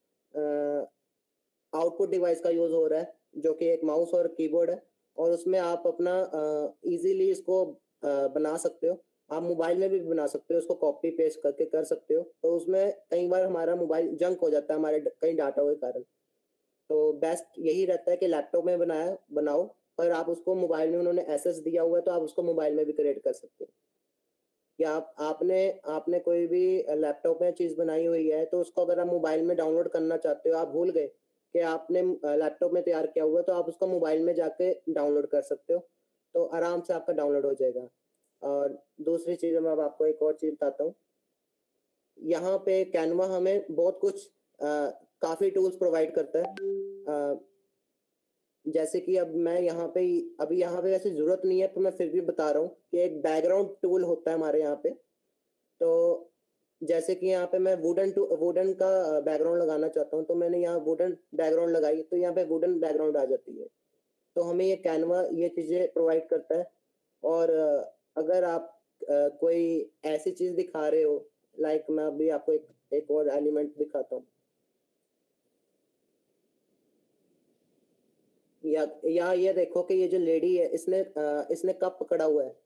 आउटपुट डिवाइस का यूज हो रहा है, जो कि एक माउस और कीबोर्ड है, और उसमें आप अपना इजीली इसको बना सकते हो। आप मोबाइल में भी बना सकते हो, उसको कॉपी पेस्ट करके कर सकते हो। तो उसमें कई बार हमारा मोबाइल जंक हो जाता है हमारे कई डाटा के कारण। तो बेस्ट यही रहता है कि लैपटॉप में बनाओ, पर आप उसको मोबाइल में, उन्होंने एसएस दिया हुआ है तो आप उसको मोबाइल में भी क्रिएट कर सकते हो। या आपने कोई भी लैपटॉप में चीज बनाई हुई है, तो उसको अगर आप मोबाइल में डाउनलोड करना चाहते हो, आप भूल गए कि आपने लैपटॉप में तैयार किया हुआ है, तो आप उसको मोबाइल में जाके डाउनलोड कर सकते हो, तो आराम से आपका डाउनलोड हो जाएगा। और दूसरी चीज मैं अब आपको एक और चीज बताता हूँ। यहाँ पे कैनवा हमें बहुत कुछ काफी टूल्स प्रोवाइड करता है। जैसे कि अब मैं यहाँ पे वैसे जरूरत नहीं है, तो मैं फिर भी बता रहा हूँ कि एक बैकग्राउंड टूल होता है हमारे यहाँ पे। तो जैसे कि यहाँ पे मैं वुडन का बैकग्राउंड लगाना चाहता हूँ, तो मैंने यहाँ वुडन बैकग्राउंड लगाई, तो यहाँ पे वुडन बैकग्राउंड आ जाती है। तो हमें ये कैनवा ये चीजें प्रोवाइड करता है। और अगर आप कोई ऐसी चीज दिखा रहे हो, लाइक मैं अभी आपको एक और एलिमेंट दिखाता हूँ। या ये देखो कि ये जो लेडी है, इसने कप पकड़ा हुआ है।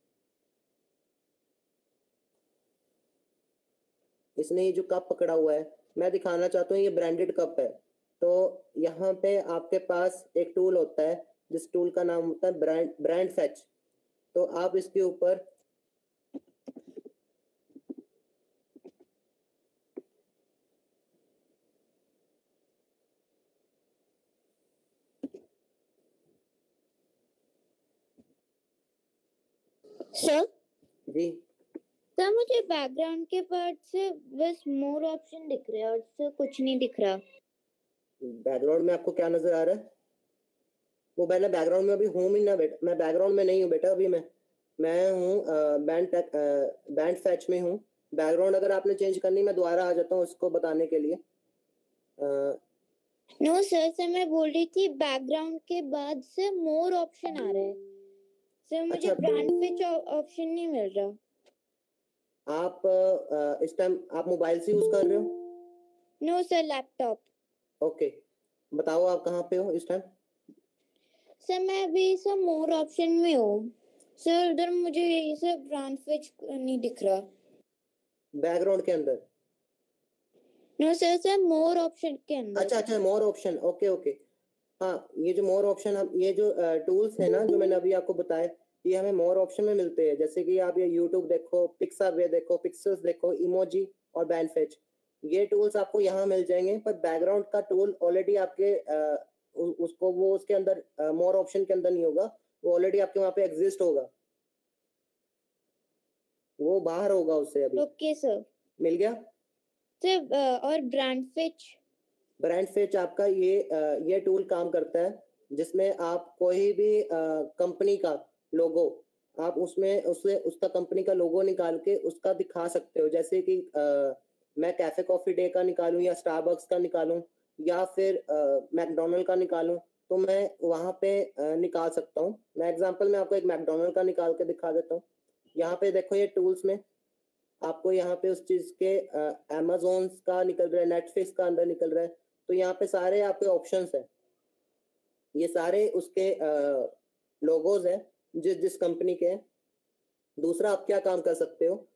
इसने ये जो कप पकड़ा हुआ है, मैं दिखाना चाहता हूँ ये ब्रांडेड कप है। तो यहाँ पे आपके पास एक टूल होता है, जिस टूल का नाम होता है ब्रांड फैच। तो आप इसके ऊपर सर जी सर मुझे बैकग्राउंड के पार्ट से बस मोर ऑप्शन दिख रहे हैं और से कुछ नहीं दिख रहा। बैकग्राउंड में आपको क्या नजर आ रहा है? वो मैंने बैकग्राउंड में अभी हूँ ही ना बेटा, मैं बैकग्राउंड में नहीं हूँ बेटा, अभी मैं हूँ बैंड फैच में हूँ। बैकग्राउंड अगर आपने चेंज करनी, मैं दोबारा आ जाता हूँ उसको बताने के लिए। नो सर मैं बोल रही थी बैकग्राउंड के बाद से मोर ऑप्शन आ रहा है सर, मुझे ब्रांड फैच ऑप्शन नहीं मिल रहा। आप इस टाइम आप मोबाइल से यूज कर रहे हो? No sir, laptop. ओके, बताओ आप कहाँ पे हो इस टाइम? सर मैं अभी सर मोर ऑप्शन में हूँ सर, उधर मुझे ये सर ब्रांड फैच नहीं दिख रहा। बैकग्राउंड के अंदर? नो सर मोर ऑप्शन के अंदर। अच्छा मोर ऑप्शन, ओके। हाँ, ये जो मोर ऑप्शन, हम ये जो टूल्स है ना, जो मैंने अभी आपको बताया, ये हमें मोर ऑप्शन में मिलते हैं। जैसे कि आप ये YouTube देखो, पिक्सावे देखो, पिक्सेल्स देखो, इमोजी और बैंड फैच, ये टूल्स आपको यहाँ मिल जाएंगे। पर बैकग्राउंड का टूल ऑलरेडी आपके उसको वो उसके अंदर मोर ऑप्शन के अंदर नहीं होगा, वो ऑलरेडी आपके वहाँ पे एग्जिस्ट होगा, वो बाहर होगा उससे। अभी ओके सर, मिल गया सर। और ब्रांड फैच आपका ये टूल काम करता है, जिसमें आप कोई भी कंपनी का लोगो, आप उसका कंपनी का लोगो निकाल के उसका दिखा सकते हो। जैसे कि मैं कैफे कॉफी डे का निकालूं, या स्टारबक्स का निकालूं, या फिर मैकडोनल्ड का निकालूं, तो मैं वहां पे निकाल सकता हूं। मैं एग्जांपल में आपको एक मैकडोनल्ड का निकाल के दिखा देता हूँ। यहाँ पे देखो, ये टूल्स में आपको यहाँ पे उस चीज के अमेज़न का निकल रहा है, नेटफ्लिक्स का अंदर निकल रहा है। तो यहाँ पे सारे आपके ऑप्शंस हैं, ये सारे उसके लोगोज है जिस जिस कंपनी के हैं। दूसरा आप क्या काम कर सकते हो,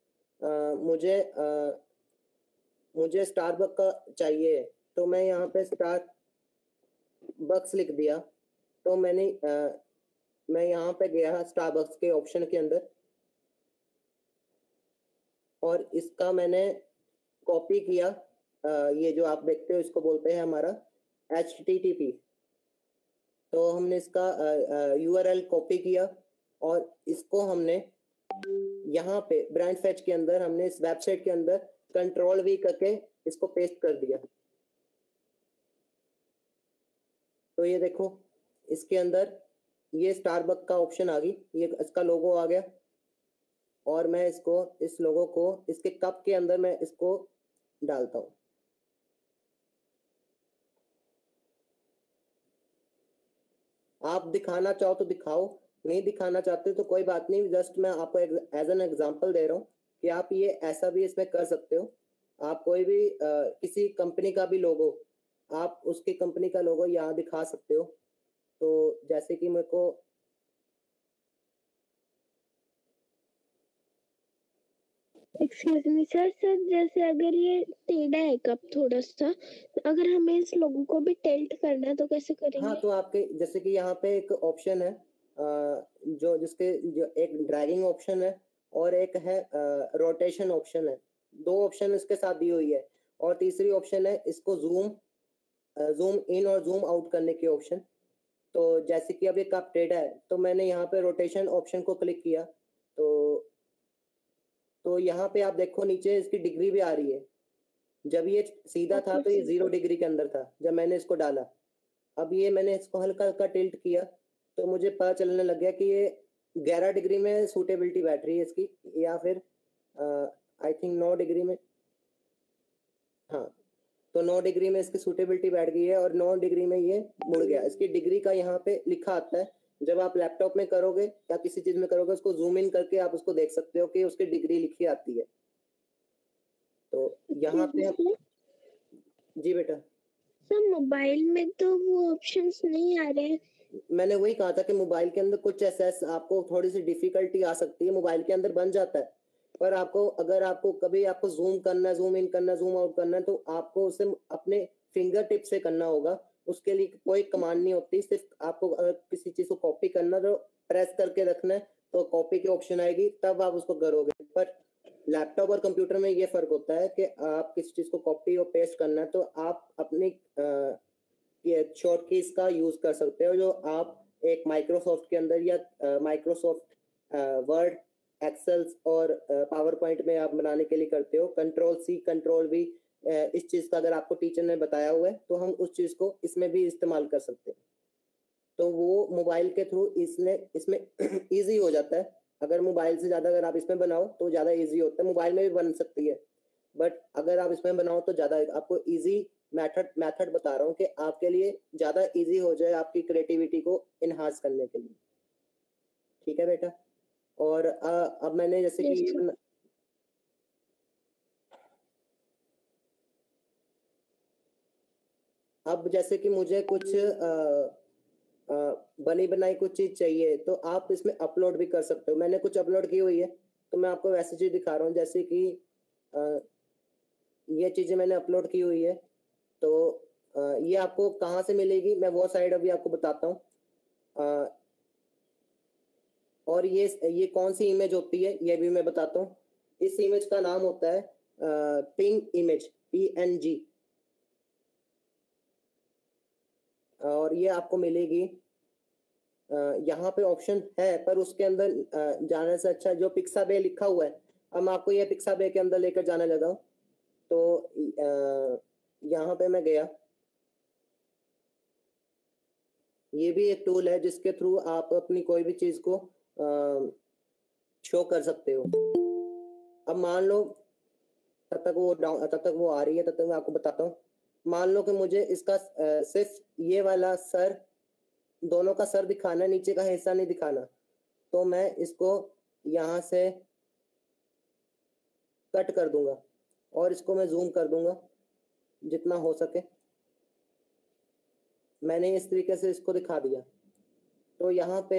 मुझे स्टारबक्स का चाहिए, तो मैं यहाँ पे स्टारबक्स लिख दिया। तो मैं यहाँ पे गया स्टारबक्स के ऑप्शन के अंदर और इसका मैंने कॉपी किया। ये जो आप देखते हो इसको बोलते हैं हमारा HTTP। तो हमने इसका URL कॉपी किया और इसको हमने यहाँ पे ब्रांड फैच के अंदर हमने इस वेबसाइट के अंदर Ctrl+V करके इसको पेस्ट कर दिया। तो ये देखो इसके अंदर ये स्टारबक्स का ऑप्शन आ गई, ये इसका लोगो आ गया और मैं इस लोगो को इसके कप के अंदर मैं इसको डालता हूँ। आप दिखाना चाहो तो दिखाओ, नहीं दिखाना चाहते तो कोई बात नहीं, जस्ट मैं आपको एज एन एग्जांपल दे रहा हूँ कि आप ये ऐसा भी इसमें कर सकते हो। आप कोई भी किसी कंपनी का भी लोगो, आप उसकी कंपनी का लोगो यहाँ दिखा सकते हो। तो जैसे कि मेरे को एक्सक्यूज मी सर, जैसे अगर ये टेढ़ा है कप थोड़ा सा, अगर हमें इस लोगों को भी टिल्ट करना है तो कैसे करेंगे? हाँ, तो आपके जैसे कि यहाँ पे एक ऑप्शन है जो एक ड्रैगिंग ऑप्शन है और एक है रोटेशन ऑप्शन है। दो ऑप्शन इसके साथ दी हुई है और तीसरी ऑप्शन है इसको जूम इन और जूम आउट करने की ऑप्शन। तो जैसे कि अब ये कप टेढ़ा है तो मैंने यहाँ पे रोटेशन ऑप्शन को क्लिक किया तो यहाँ पे आप देखो नीचे इसकी डिग्री भी आ रही है। जब ये सीधा था तो ये 0 डिग्री के अंदर था जब मैंने इसको डाला। अब ये मैंने इसको हल्का हल्का टिल्ट किया तो मुझे पता चलने लग गया कि ये 11 डिग्री में सूटेबिलिटी बैठ रही है इसकी, या फिर आई थिंक 9 डिग्री में। हाँ, तो 9 डिग्री में इसकी सूटेबिलिटी बैठ गई है और 9 डिग्री में ये मुड़ गया। इसकी डिग्री का यहाँ पे लिखा आता है। जब आप लैपटॉप में करोगे या किसी चीज में करोगे उसको जूम इन करके आप उसको देख सकते हो कि उसकी डिग्री लिखी आती है। तो यहाँ पे जी बेटा। सर मोबाइल में तो वो ऑप्शंस नहीं आ रहे हैं। मैंने वही कहा था कि मोबाइल के अंदर कुछ ऐसा आपको थोड़ी सी डिफिकल्टी आ सकती है। मोबाइल के अंदर बन जाता है, पर अगर आपको कभी जूम करना है, जूम इन करना है, जूम आउट करना है तो आपको उसे अपने फिंगर टिप से करना होगा। उसके लिए कोई कमांड नहीं होती, सिर्फ आपको अगर किसी चीज को कॉपी करना तो प्रेस करके रखना है तो कॉपी की ऑप्शन आएगी, तब आप उसको करोगे। पर लैपटॉप और कंप्यूटर में ये फर्क होता है कि आप किसी चीज को कॉपी और पेस्ट करना है तो आप अपनी शॉर्ट कीज का यूज कर सकते हो, जो आप एक माइक्रोसॉफ्ट के अंदर या माइक्रोसॉफ्ट वर्ड, एक्सेल्स और पावर पॉइंट में आप बनाने के लिए करते हो। Ctrl+C Ctrl+V इस चीज का अगर आपको टीचर ने बताया हुआ है तो हम उस चीज को इसमें भी इस्तेमाल कर सकते हैं। तो वो मोबाइल के थ्रू इसमें इजी हो जाता है। अगर मोबाइल से ज्यादा अगर आप इसमें बनाओ तो ज्यादा इजी होता है। मोबाइल में भी बन सकती है, बट अगर आप इसमें बनाओ तो ज्यादा आपको इजी मेथड बता रहा हूँ कि आपके लिए ज्यादा इजी हो जाए आपकी क्रिएटिविटी को इनहांस करने के लिए। ठीक है बेटा। और अब मैंने जैसे कि अब जैसे कि मुझे कुछ बनी बनाई कुछ चीज चाहिए तो आप इसमें अपलोड भी कर सकते हो। मैंने कुछ अपलोड की हुई है तो मैं आपको वैसी चीज दिखा रहा हूँ। जैसे कि ये चीजें मैंने अपलोड की हुई है तो ये आपको कहाँ से मिलेगी मैं वो साइड अभी आपको बताता हूँ। और ये कौन सी इमेज होती है ये भी मैं बताता हूँ। इस इमेज का नाम होता है पिंग इमेज, PNG। और ये आपको मिलेगी यहाँ पे ऑप्शन है, पर उसके अंदर जाने से अच्छा जो पिक्साबे लिखा हुआ है, अब मैं आपको ये पिक्साबे के अंदर लेकर जाने लगा हूँ। तो यहाँ पे मैं गया। ये भी एक टूल है जिसके थ्रू आप अपनी कोई भी चीज को शो कर सकते हो। अब मान लो तब तक वो आ रही है, तब तक मैं आपको बताता हूँ। मान लो कि मुझे इसका सिर्फ ये वाला सर, दोनों का सर दिखाना है, नीचे का हिस्सा नहीं दिखाना, तो मैं इसको यहाँ से कट कर दूंगा और इसको मैं जूम कर दूंगा जितना हो सके। मैंने इस तरीके से इसको दिखा दिया। तो यहाँ पे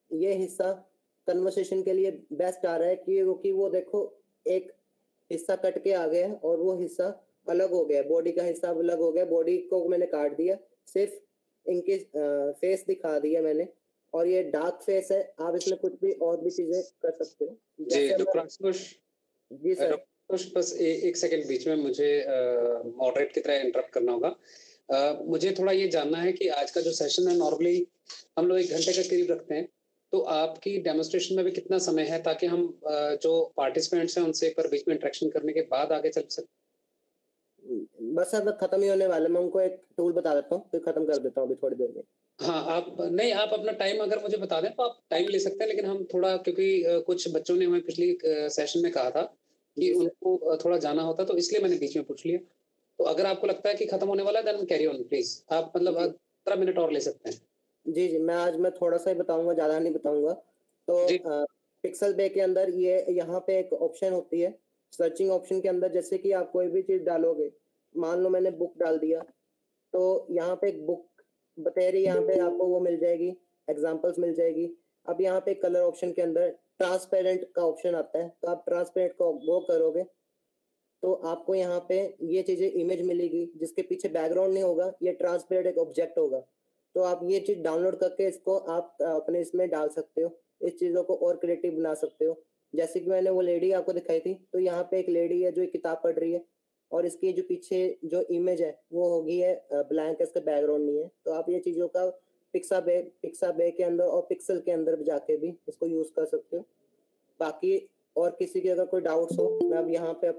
ये हिस्सा कन्वर्सेशन के लिए बेस्ट आ रहा है क्योंकि वो देखो एक हिस्सा कट के आ गया है और वो हिस्सा अलग हो गया, बॉडी का हिस्सा अलग हो गया, बॉडी को मैंने काट दिया, सिर्फ इनके फेस दिखा दिया मैंने, और ये डार्क फेस है, आप इसमें कुछ भी और भी चीजें कर सकते हो। जी डॉक्टर आशुतोष, जी सर। आशुतोष बस एक सेकंड बीच में मुझे मॉडरेट की तरह इंटरप्ट करना होगा। मुझे थोड़ा ये जानना है कि आज का जो सेशन है नॉर्मली हम लोग 1 घंटे का करीब रखते हैं, तो आपकी डेमोन्स्ट्रेशन में भी कितना समय है ताकि हम जो पार्टिसिपेंट्स हैं उनसे एक बार बीच में इंटरेक्शन करने के बाद आगे चल सकते? बस अब खत्म ही होने वाला, मैं उनको एक टूल बता देता हूँ फिर खत्म कर देता हूँ अभी थोड़ी देर में। हाँ आप अपना टाइम अगर मुझे बता दें तो आप टाइम ले सकते हैं, लेकिन हम थोड़ा क्योंकि कुछ बच्चों ने हमें पिछली सेशन में कहा था कि उनको थोड़ा जाना होता, तो इसलिए मैंने बीच में पूछ लिया। तो अगर आपको लगता है कि खत्म होने वाला है देन कैरी ऑन प्लीज, आप मतलब 15 मिनट और ले सकते हैं। जी जी, मैं थोड़ा सा ही बताऊंगा, ज्यादा नहीं बताऊंगा। तो पिक्सल बे के अंदर ये यहाँ पे एक ऑप्शन होती है सर्चिंग ऑप्शन के अंदर, जैसे कि आप कोई भी चीज डालोगे, मान लो मैंने बुक डाल दिया, तो यहाँ पे एक बुक बतेरी, यहाँ पे आपको वो मिल जाएगी, एग्जांपल्स मिल जाएगी। अब यहाँ पे कलर ऑप्शन के अंदर ट्रांसपेरेंट का ऑप्शन आता है, तो आप ट्रांसपेरेंट को वो करोगे तो आपको यहाँ पे ये चीजें इमेज मिलेगी जिसके पीछे बैकग्राउंड नहीं होगा, ये ट्रांसपेरेंट एक ऑब्जेक्ट होगा। तो आप ये चीज डाउनलोड करके इसको आप अपने इसमें डाल सकते हो, इस चीजों को और क्रिएटिव बना सकते हो। जैसे कि मैंने वो लेडी आपको दिखाई थी, तो यहाँ पे एक लेडी है जो एक किताब पढ़ रही है और इसकी जो पीछे जो इमेज है वो होगी है ब्लैंक, इसका बैकग्राउंड नहीं है। तो आप ये चीजों का पिक्साबे के अंदर और पिक्सल के अंदर जाके भी इसको यूज कर सकते हो। बाकी और किसी के अगर कोई डाउट्स हो, मैं अब यहाँ पे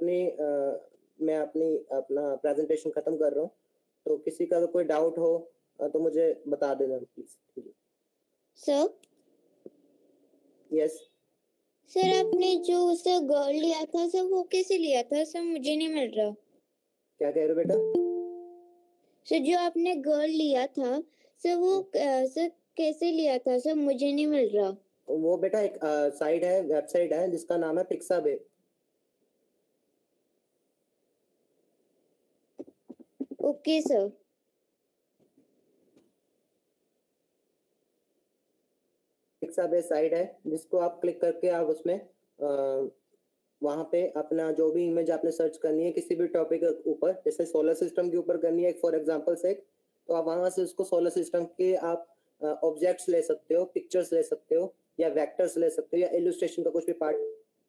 अपना प्रेजेंटेशन खत्म कर रहा हूँ, तो किसी का अगर कोई डाउट हो तो मुझे बता देना प्लीज। सर यस सर, आपने जो सर गर्ल लिया था सर, वो कैसे लिया था सर? मुझे नहीं मिल रहा। क्या कह रहे हो बेटा? सर जो आपने गर्ल लिया था सर, वो सर कैसे लिया था सर? मुझे नहीं मिल रहा। वो बेटा एक साइट है, वेबसाइट है जिसका नाम है Pixabay. Okay sir. Pixabay site है जिसको आप क्लिक करके आप उसमें वहां पे अपना जो भी इमेज आपने सर्च करनी है किसी भी टॉपिक के ऊपर, जैसे सोलर सिस्टम के ऊपर करनी है फॉर एग्जांपल से, तो आप वहां से उसको सोलर सिस्टम के आप ऑब्जेक्ट्स ले सकते हो, पिक्चर्स ले सकते हो, या वेक्टर्स ले सकते हो, या इलस्ट्रेशन का कुछ भी पार्ट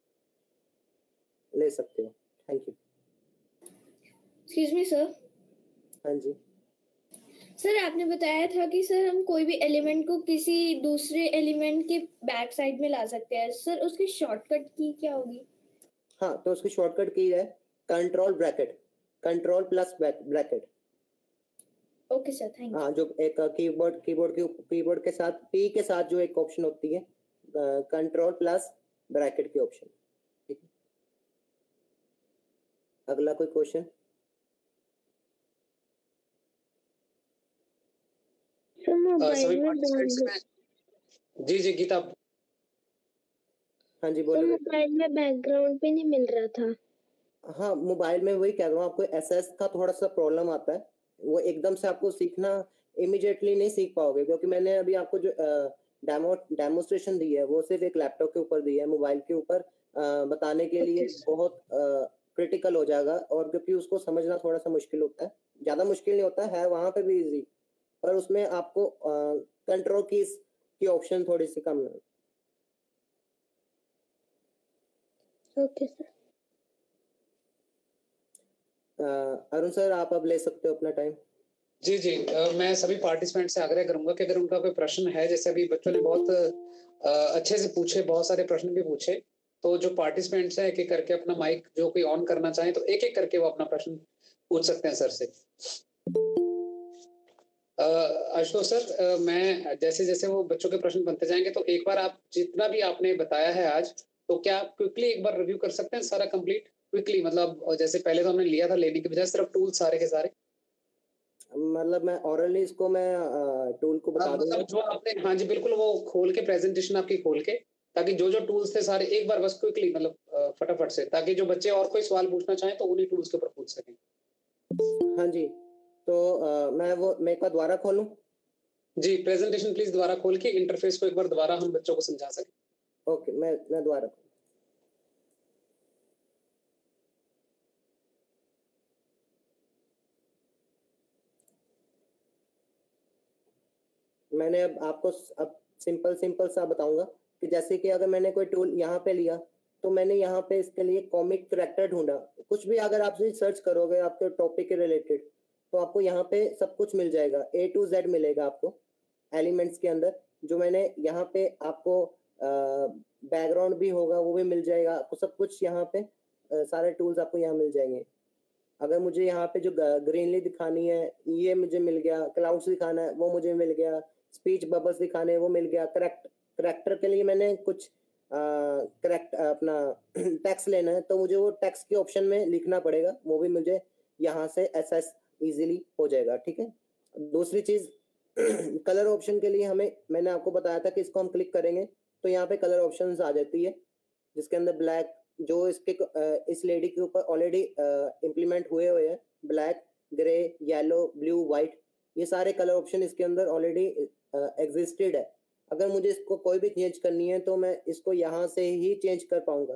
ले सकते हो। Thank you. Excuse me sir. हाँ जी सर, आपने बताया था कि सर हम कोई भी एलिमेंट को किसी दूसरे एलिमेंट के बैक साइड में ला सकते हैं सर, उसकी शॉर्टकट की क्या होगी? हाँ, तो उसकी शॉर्टकट की है control bracket, control plus bracket. Okay sir, thank you. हाँ, जो एक कीबोर्ड के साथ पी के साथ जो एक ऑप्शन होती है कंट्रोल प्लस ब्रैकेट की ऑप्शन। ठीक है, अगला कोई क्वेश्चन? जी गीता। हाँ जी बोलो। मोबाइल में बैकग्राउंड पे नहीं मिल रहा था। हाँ, मोबाइल में वही कह रहा हूँ आपको, एसएस का थोड़ा सा प्रॉब्लम आता है, वो एकदम से आपको सीखना इमीडिएटली नहीं सीख पाओगे, क्योंकि मैंने अभी आपको जो डेमोस्ट्रेशन दी है वो सिर्फ एक लैपटॉप के ऊपर दी है, मोबाइल के ऊपर बताने के लिए बहुत क्रिटिकल हो जाएगा, और क्योंकि उसको समझना थोड़ा सा मुश्किल होता है, ज्यादा मुश्किल नहीं होता है, वहां पे भी इजी, पर उसमें आपको कंट्रोल कीज की ऑप्शन थोड़ी सी कम है। Okay sir. अरुण सर, आप अब ले सकते हो अपना टाइम। जी मैं सभी पार्टिसिपेंट से आग्रह करूंगा कि अगर उनका कोई प्रश्न है, जैसे अभी बच्चों ने बहुत अच्छे से पूछे, बहुत सारे प्रश्न भी पूछे, तो जो पार्टिसिपेंट्स हैं एक एक करके अपना माइक जो कोई ऑन करना चाहे तो एक एक करके वो अपना प्रश्न पूछ सकते हैं सर से। आशुतोष सर, मैं जैसे जैसे वो बच्चों के प्रश्न बनते जाएंगे तो एक बार आप जितना भी आपने बताया है आज, तो क्या आप क्विकली एक बार रिव्यू कर सकते हैं सारा कंप्लीट क्विकली, मतलब जैसे पहले तो हमने लिया था लेने के बजाय सिर्फ टूल सारे के सारे, मतलब मैं ओरली इसको मैं टूल को बता दूंगा, मतलब जो आपने, हाँ जी बिल्कुल, वो खोल के प्रेजेंटेशन आपकी खोल के, ताकि जो जो टूल्स थे सारे एक बार बस क्विकली, मतलब फटाफट से, ताकि जो बच्चे और कोई सवाल पूछना चाहें तो उन्हीं टूल्स के ऊपर पूछ सकें। हाँ जी, तो मैं एक बार दोबारा खोलूं? जी, प्रेजेंटेशन प्लीज दोबारा खोल के इंटरफेस को एक बार दोबारा हम बच्चों को समझा सकें। ओके, मैं दोबारा मैंने अब सिंपल सा बताऊंगा कि जैसे कि अगर मैंने कोई टूल यहाँ पे लिया तो मैंने यहाँ पे इसके लिए कॉमिक करैक्टर ढूंढा। कुछ भी अगर आप सर्च करोगे आपके टॉपिक के रिलेटेड तो आपको यहाँ पे सब कुछ मिल जाएगा, A to Z मिलेगा आपको एलिमेंट्स के अंदर। जो मैंने यहाँ पे आपको बैकग्राउंड भी होगा वो भी मिल जाएगा आपको, सब कुछ यहाँ पे सारे टूल्स आपको यहाँ मिल जाएंगे। अगर मुझे यहाँ पे जो ग्रीनरी दिखानी है ये मुझे मिल गया, क्लाउड्स दिखाना है वो मुझे मिल गया, स्पीच बबल्स दिखाने हैं वो मिल गया, करैक्टर के लिए मैंने कुछ अपना टेक्स्ट लेना है तो मुझे वो टेक्स्ट के ऑप्शन में लिखना पड़ेगा, वो भी मुझे यहाँ से एक्सेस इजीली हो जाएगा। ठीक है। दूसरी चीज कलर ऑप्शन के लिए मैंने आपको बताया था कि इसको हम क्लिक करेंगे तो यहाँ पे कलर ऑप्शंस आ जाती है जिसके अंदर ब्लैक, जो इस लेडी के ऊपर ऑलरेडी इम्प्लीमेंट हुए हैं, black, grey, yellow, blue, white, ये सारे कलर ऑप्शन इसके अंदर ऑलरेडी एग्जिस्टेड है। अगर मुझे इसको कोई भी चेंज करनी है तो मैं इसको यहाँ से ही चेंज कर पाऊंगा।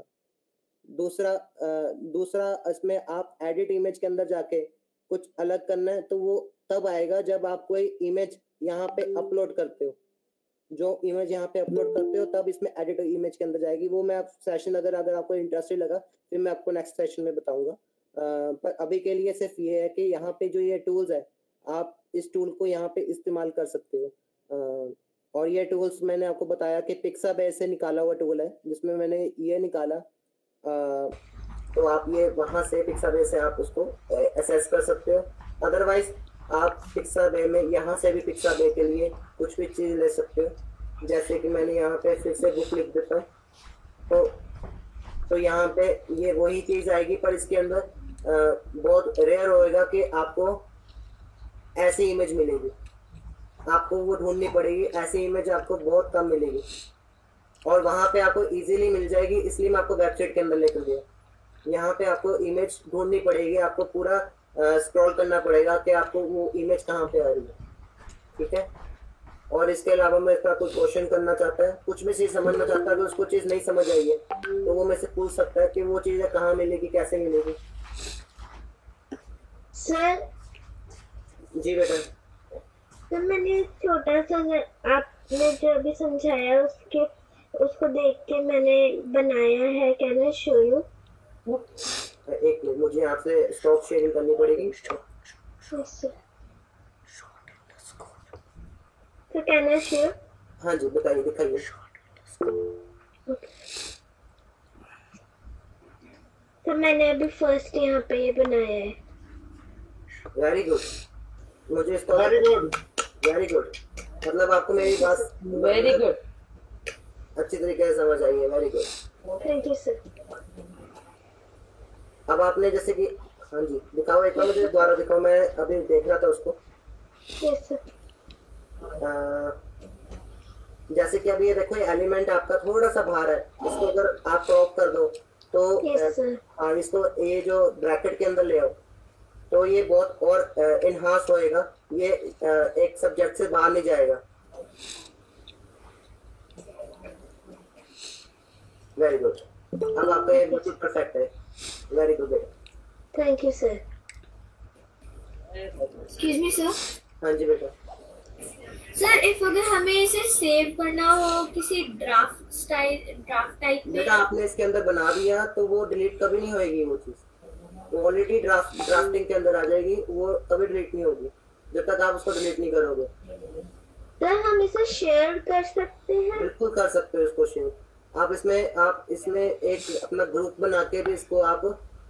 दूसरा इसमें आप एडिट इमेज के अंदर जाके कुछ अलग करना है तो वो तब आएगा जब आप कोई इमेज यहाँ पे अपलोड करते हो। जो इमेज यहाँ पे अपलोड करते हो तब इसमें एडिट इमेज के अंदर जाएगी। वो मैं सेशन अगर आपको इंटरेस्टेड लगा फिर मैं आपको नेक्स्ट सेशन में बताऊंगा। पर अभी के लिए सिर्फ ये है कि यहाँ पे जो ये टूल्स है आप इस टूल को यहाँ पे इस्तेमाल कर सकते हो। और ये टूल्स मैंने आपको बताया कि पिक्साबेस से निकाला हुआ टूल है जिसमें मैंने ये निकाला, तो आप ये वहाँ से पिक्साबेस से आप उसको एसेस कर सकते हो। अदरवाइज आप पिक्साबे में यहाँ से भी पिक्साबे के लिए कुछ भी चीज़ ले सकते हो। जैसे कि मैंने यहाँ पे फिर से बुक लिख देता हूँ तो यहाँ पे ये वही चीज़ आएगी, पर इसके अंदर बहुत रेयर होएगा कि आपको ऐसी इमेज मिलेगी, आपको वो ढूंढनी पड़ेगी। ऐसी इमेज आपको बहुत कम मिलेगी और वहाँ पे आपको इजीली मिल जाएगी, इसलिए मैं आपको वेबसाइट के अंदर लेकर गया। यहाँ पे आपको इमेज ढूंढनी पड़ेगी, आपको पूरा स्क्रॉल करना पड़ेगा कि आपको वो इमेज कहाँ पे आ रही है। ठीक है। और इसके अलावा मैं इसका कोई क्वेश्चन करना चाहता है, कुछ भी चीज़ समझना चाहता है, अगर उसको चीज़ नहीं समझ आई है तो वो मेरे से पूछ सकता है कि वो चीज़ें कहाँ मिलेगी, कैसे मिलेगी। सर जी बेटा। तो मैंने छोटा सा आपने जो अभी समझाया उसको देख के मैंने बनाया है। Can I show you? एक मिनट, मुझे आपसे स्टॉप शेयरिंग करनी पड़ेगी। तो कैन आई शो? हाँ जी बताइए, दिखाइए। तो मैंने अभी फर्स्ट यहाँ पे ये बनाया है। वेरी गुड, मुझे इसका वेरी गुड मतलब आपको मेरी बात वेरी गुड अच्छी तरीके से समझ आई है। Very good, thank you sir. अब आपने जैसे कि हाँ जी दिखाओ, एक बार मुझे दोबारा दिखाओ, मैं अभी देख रहा था उसको। Yes sir. जैसे कि अभी ये देखो, ये एलिमेंट आपका थोड़ा सा बाहर है, इसको अगर आप क्रॉप कर दो तो इसको ये जो ब्रैकेट के अंदर ले आओ तो ये बहुत और इनहांस होएगा, ये एक सब्जेक्ट से बाहर नहीं जाएगा। वेरी गुड, अब आपका ये बिल्कुल परफेक्ट है। वेरी गुड बेटा, thank you sir. Excuse me sir. हाँ जी बेटा। सर इफ अगर हमें इसे सेव करना हो किसी ड्राफ्ट टाइप में, बेटा आपने इसके अंदर बना दिया तो वो डिलीट कभी नहीं होएगी, वो चीज वो ऑलरेडी ड्राफ्टिंग के अंदर आ जाएगी, वो कभी डिलीट नहीं होगी जब तक आप उसको डिलीट नहीं करोगे। सर हम इसे शेयर कर सकते हैं? बिल्कुल कर सकते हो इसको शेयर। आप इसमें एक अपना ग्रुप बना के भी इसको आप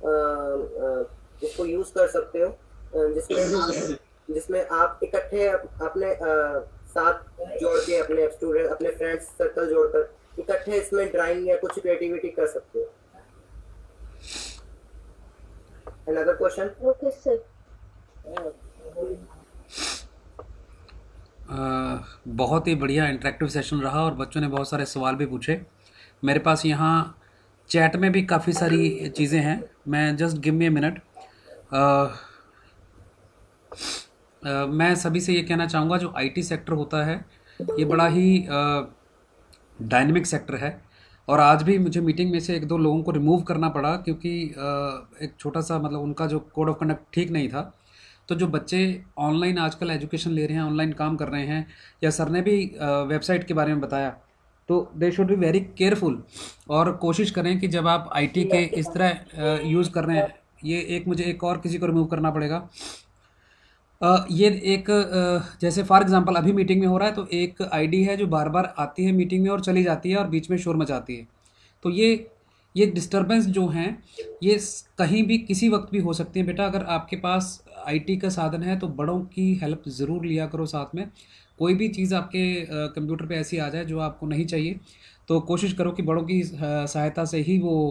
इसको यूज कर सकते हो, जिसमें आप इकट्ठे अपने साथ जोड़ के अपने स्टूडेंट अपने फ्रेंड्स सर्कल जोड़कर इकट्ठे इसमें ड्राइंग या कुछ क्रिएटिविटी कर सकते हो। Another question? Okay, sir. बहुत ही बढ़िया इंटरेक्टिव सेशन रहा और बच्चों ने बहुत सारे सवाल भी पूछे। मेरे पास यहाँ चैट में भी काफ़ी सारी चीज़ें हैं, मैं just give me a minute. मैं सभी से ये कहना चाहूँगा, जो आईटी सेक्टर होता है ये बड़ा ही डायनेमिक सेक्टर है। और आज भी मुझे मीटिंग में से एक दो लोगों को रिमूव करना पड़ा क्योंकि एक छोटा सा मतलब उनका जो कोड ऑफ कंडक्ट ठीक नहीं था। तो जो बच्चे ऑनलाइन आजकल एजुकेशन ले रहे हैं, ऑनलाइन काम कर रहे हैं, या सर ने भी वेबसाइट के बारे में बताया, तो they should be very careful. और कोशिश करें कि जब आप आईटी के इस तरह यूज़ कर रहे हैं, ये एक मुझे एक और किसी को रिमूव करना पड़ेगा। ये एक जैसे फॉर एग्जांपल अभी मीटिंग में हो रहा है, तो एक आईडी है जो बार बार आती है मीटिंग में और चली जाती है और बीच में शोर मचाती है। तो ये डिस्टरबेंस जो हैं ये कहीं भी किसी वक्त भी हो सकती है। बेटा अगर आपके पास आईटी का साधन है तो बड़ों की हेल्प ज़रूर लिया करो साथ में। कोई भी चीज़ आपके कंप्यूटर पे ऐसी आ जाए जो आपको नहीं चाहिए, तो कोशिश करो कि बड़ों की सहायता से ही वो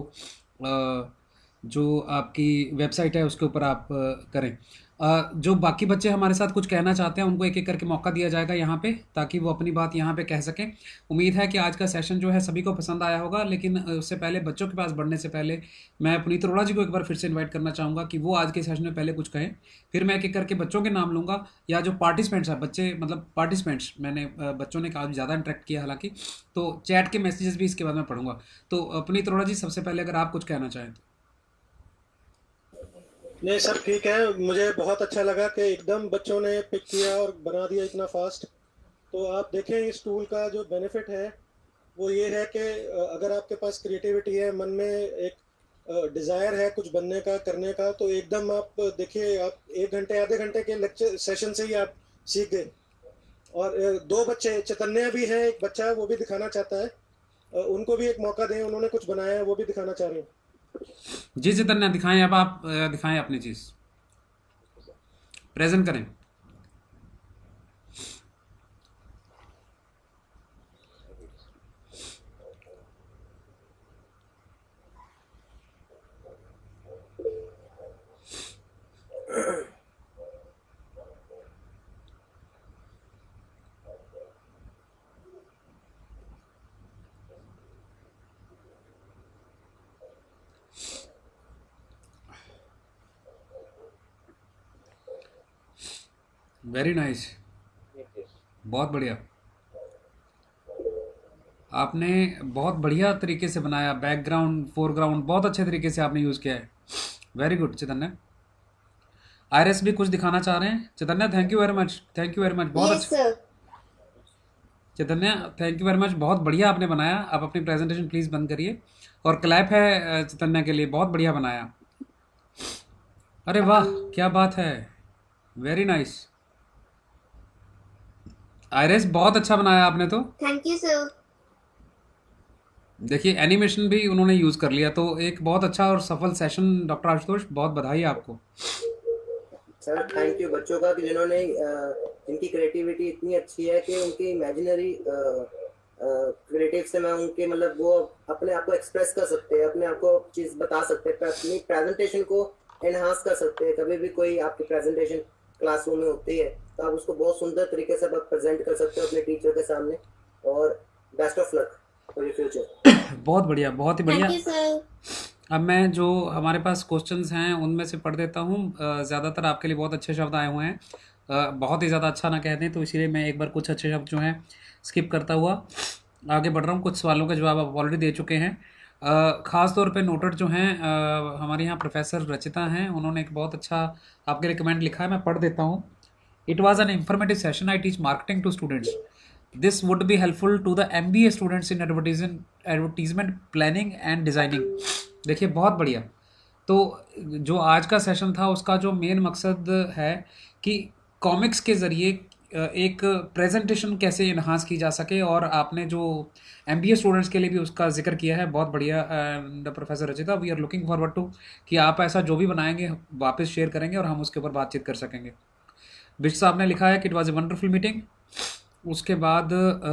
जो आपकी वेबसाइट है उसके ऊपर आप करें। जो बाकी बच्चे हमारे साथ कुछ कहना चाहते हैं उनको एक एक करके मौका दिया जाएगा यहाँ पे, ताकि वो अपनी बात यहाँ पे कह सकें। उम्मीद है कि आज का सेशन जो है सभी को पसंद आया होगा, लेकिन उससे पहले बच्चों के पास बढ़ने से पहले मैं पुनीत अरोड़ा जी को एक बार फिर से इन्वाइट करना चाहूँगा कि वो आज के सेशन में पहले कुछ कहें, फिर मैं एक एक करके बच्चों के नाम लूँगा, या जो पार्टिसिपेंट्स हैं, बच्चे मतलब पार्टिसिपेंट्स, मैंने बच्चों ने काफ़ी ज़्यादा इंटरेक्ट किया हालांकि, तो चैट के मैसेजेस भी इसके बाद मैं पढ़ूंगा। तो पुनीत अरोड़ा जी सबसे पहले अगर आप कुछ कहना चाहें तो। नहीं सब ठीक है, मुझे बहुत अच्छा लगा कि एकदम बच्चों ने पिक किया और बना दिया इतना फास्ट। तो आप देखें इस टूल का जो बेनिफिट है वो ये है कि अगर आपके पास क्रिएटिविटी है, मन में एक डिज़ायर है कुछ बनने का, करने का, तो एकदम आप देखिए, आप 1 घंटे आधे घंटे के लेक्चर सेशन से ही आप सीख गए। और 2 बच्चे, चैतन्य भी है, एक बच्चा है वो भी दिखाना चाहता है, उनको भी एक मौका दें, उन्होंने कुछ बनाया है वो भी दिखाना चाह रहे हैं। जी चैतन्य दिखाएं, अब आप दिखाएं अपनी चीज़, प्रेजेंट करें। वेरी नाइस, बहुत बढ़िया, आपने बहुत बढ़िया तरीके से बनाया, बैकग्राउंड फोरग्राउंड बहुत अच्छे तरीके से आपने यूज़ किया है। वेरी गुड चैतन्य। आईरिस भी कुछ दिखाना चाह रहे हैं। Chaitanya thank you very much, thank you very much, बहुत अच्छा Chaitanya, thank you very much, बहुत बढ़िया आपने बनाया। आप अपनी प्रेजेंटेशन प्लीज़ बंद करिए, और क्लैप है चैतन्य के लिए, बहुत बढ़िया बनाया। अरे वाह क्या बात है, वेरी नाइस। आईरिस बहुत अच्छा बनाया आपने तो, थैंक यू सर। देखिए एनिमेशन भी उन्होंने यूज़ कर लिया, तो एक बहुत अच्छा और सफल सेशन। डॉक्टर आशुतोष बहुत बधाई आपको। सर थैंक यू बच्चों का कि जिन्होंने जिनकी क्रिएटिविटी इतनी अच्छी है कि उनके इमेजिनरी क्रिएटिव से मैं उनके मतलब वो अपने आप को एक्सप्रेस कर सकते हैं, अपने आप को चीज़ बता सकते हैं, अपनी प्रेजेंटेशन को एनहांस कर सकते हैं। कभी भी कोई आपकी प्रेजेंटेशन क्लासरूम में होती है तो आप उसको बहुत सुंदर तरीके से आप प्रेजेंट कर सकते हो अपने टीचर के सामने। और best of luck for your future. बहुत बढ़िया, बहुत ही बढ़िया। Thank you sir. अब मैं जो हमारे पास क्वेश्चंस हैं उनमें से पढ़ देता हूँ। ज़्यादातर आपके लिए बहुत अच्छे शब्द आए हुए हैं, बहुत ही ज़्यादा अच्छा ना कह दें, तो इसीलिए मैं एक बार कुछ अच्छे शब्द जो हैं स्किप करता हुआ आगे बढ़ रहा हूँ। कुछ सवालों के जवाब आप ऑलरेडी दे चुके हैं। ख़ास तौर पे नोटेड जो हैं हमारे यहाँ प्रोफेसर रचिता हैं, उन्होंने एक बहुत अच्छा आपके लिए कमेंट लिखा है, मैं पढ़ देता हूँ। It was an informative session, I teach marketing to students, this would be helpful to the MBA students in advertisement planning and designing. देखिए बहुत बढ़िया। तो जो आज का सेशन था उसका जो मेन मकसद है कि कॉमिक्स के ज़रिए एक प्रेजेंटेशन कैसे इन्हांस की जा सके, और आपने जो MBA स्टूडेंट्स के लिए भी उसका जिक्र किया है, बहुत बढ़िया। Professor Rachita, we are looking forward to कि आप ऐसा जो भी बनाएंगे वापस शेयर करेंगे और हम उसके ऊपर बातचीत कर सकेंगे। बिश साहब ने लिखा है कि it was a wonderful meeting. उसके बाद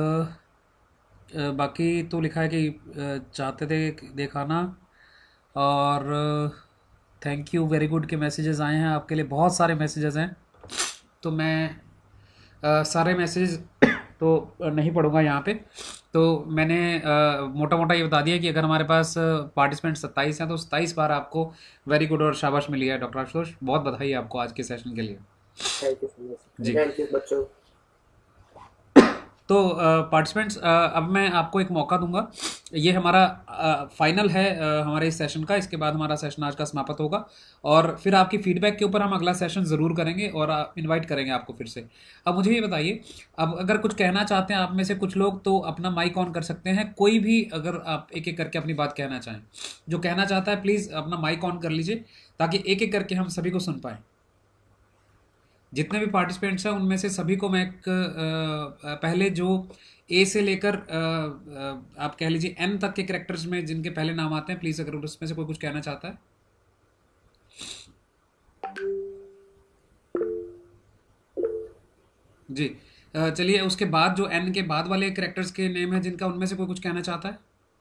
बाकी तो लिखा है कि चाहते थे दिखाना, और थैंक यू वेरी गुड के मैसेजेस आए हैं आपके लिए, बहुत सारे मैसेजेस हैं, तो मैं सारे मैसेज तो नहीं पढ़ूंगा यहाँ पे। तो मैंने मोटा मोटा ये बता दिया कि अगर हमारे पास पार्टिसिपेंट 27 हैं तो 27 बार आपको वेरी गुड और शाबाश मिली है। डॉक्टर आशुतोष बहुत बधाई आपको आज के सेशन के लिए। Thank you so much. जी। थैंक यू बच्चों। तो पार्टिसिपेंट्स, अब मैं आपको एक मौका दूंगा। ये हमारा फाइनल है हमारे इस सेशन का। इसके बाद हमारा सेशन आज का समाप्त होगा और फिर आपकी फीडबैक के ऊपर हम अगला सेशन ज़रूर करेंगे और इनवाइट करेंगे आपको फिर से। अब मुझे ये बताइए, अब अगर कुछ कहना चाहते हैं आप में से कुछ लोग तो अपना माइक ऑन कर सकते हैं। कोई भी अगर आप एक एक करके अपनी बात कहना चाहें, जो कहना चाहता है प्लीज़ अपना माइक ऑन कर लीजिए ताकि एक एक करके हम सभी को सुन पाएँ। जितने भी पार्टिसिपेंट्स हैं उनमें से सभी को मैं एक पहले जो ए से लेकर आप कह लीजिए एन तक के कैरेक्टर्स में जिनके पहले नाम आते हैं, प्लीज़ अगर उसमें से कोई कुछ कहना चाहता है। जी, चलिए उसके बाद जो एन के बाद वाले कैरेक्टर्स के नेम है जिनका, उनमें से कोई कुछ कहना चाहता है?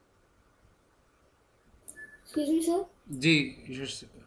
सर जी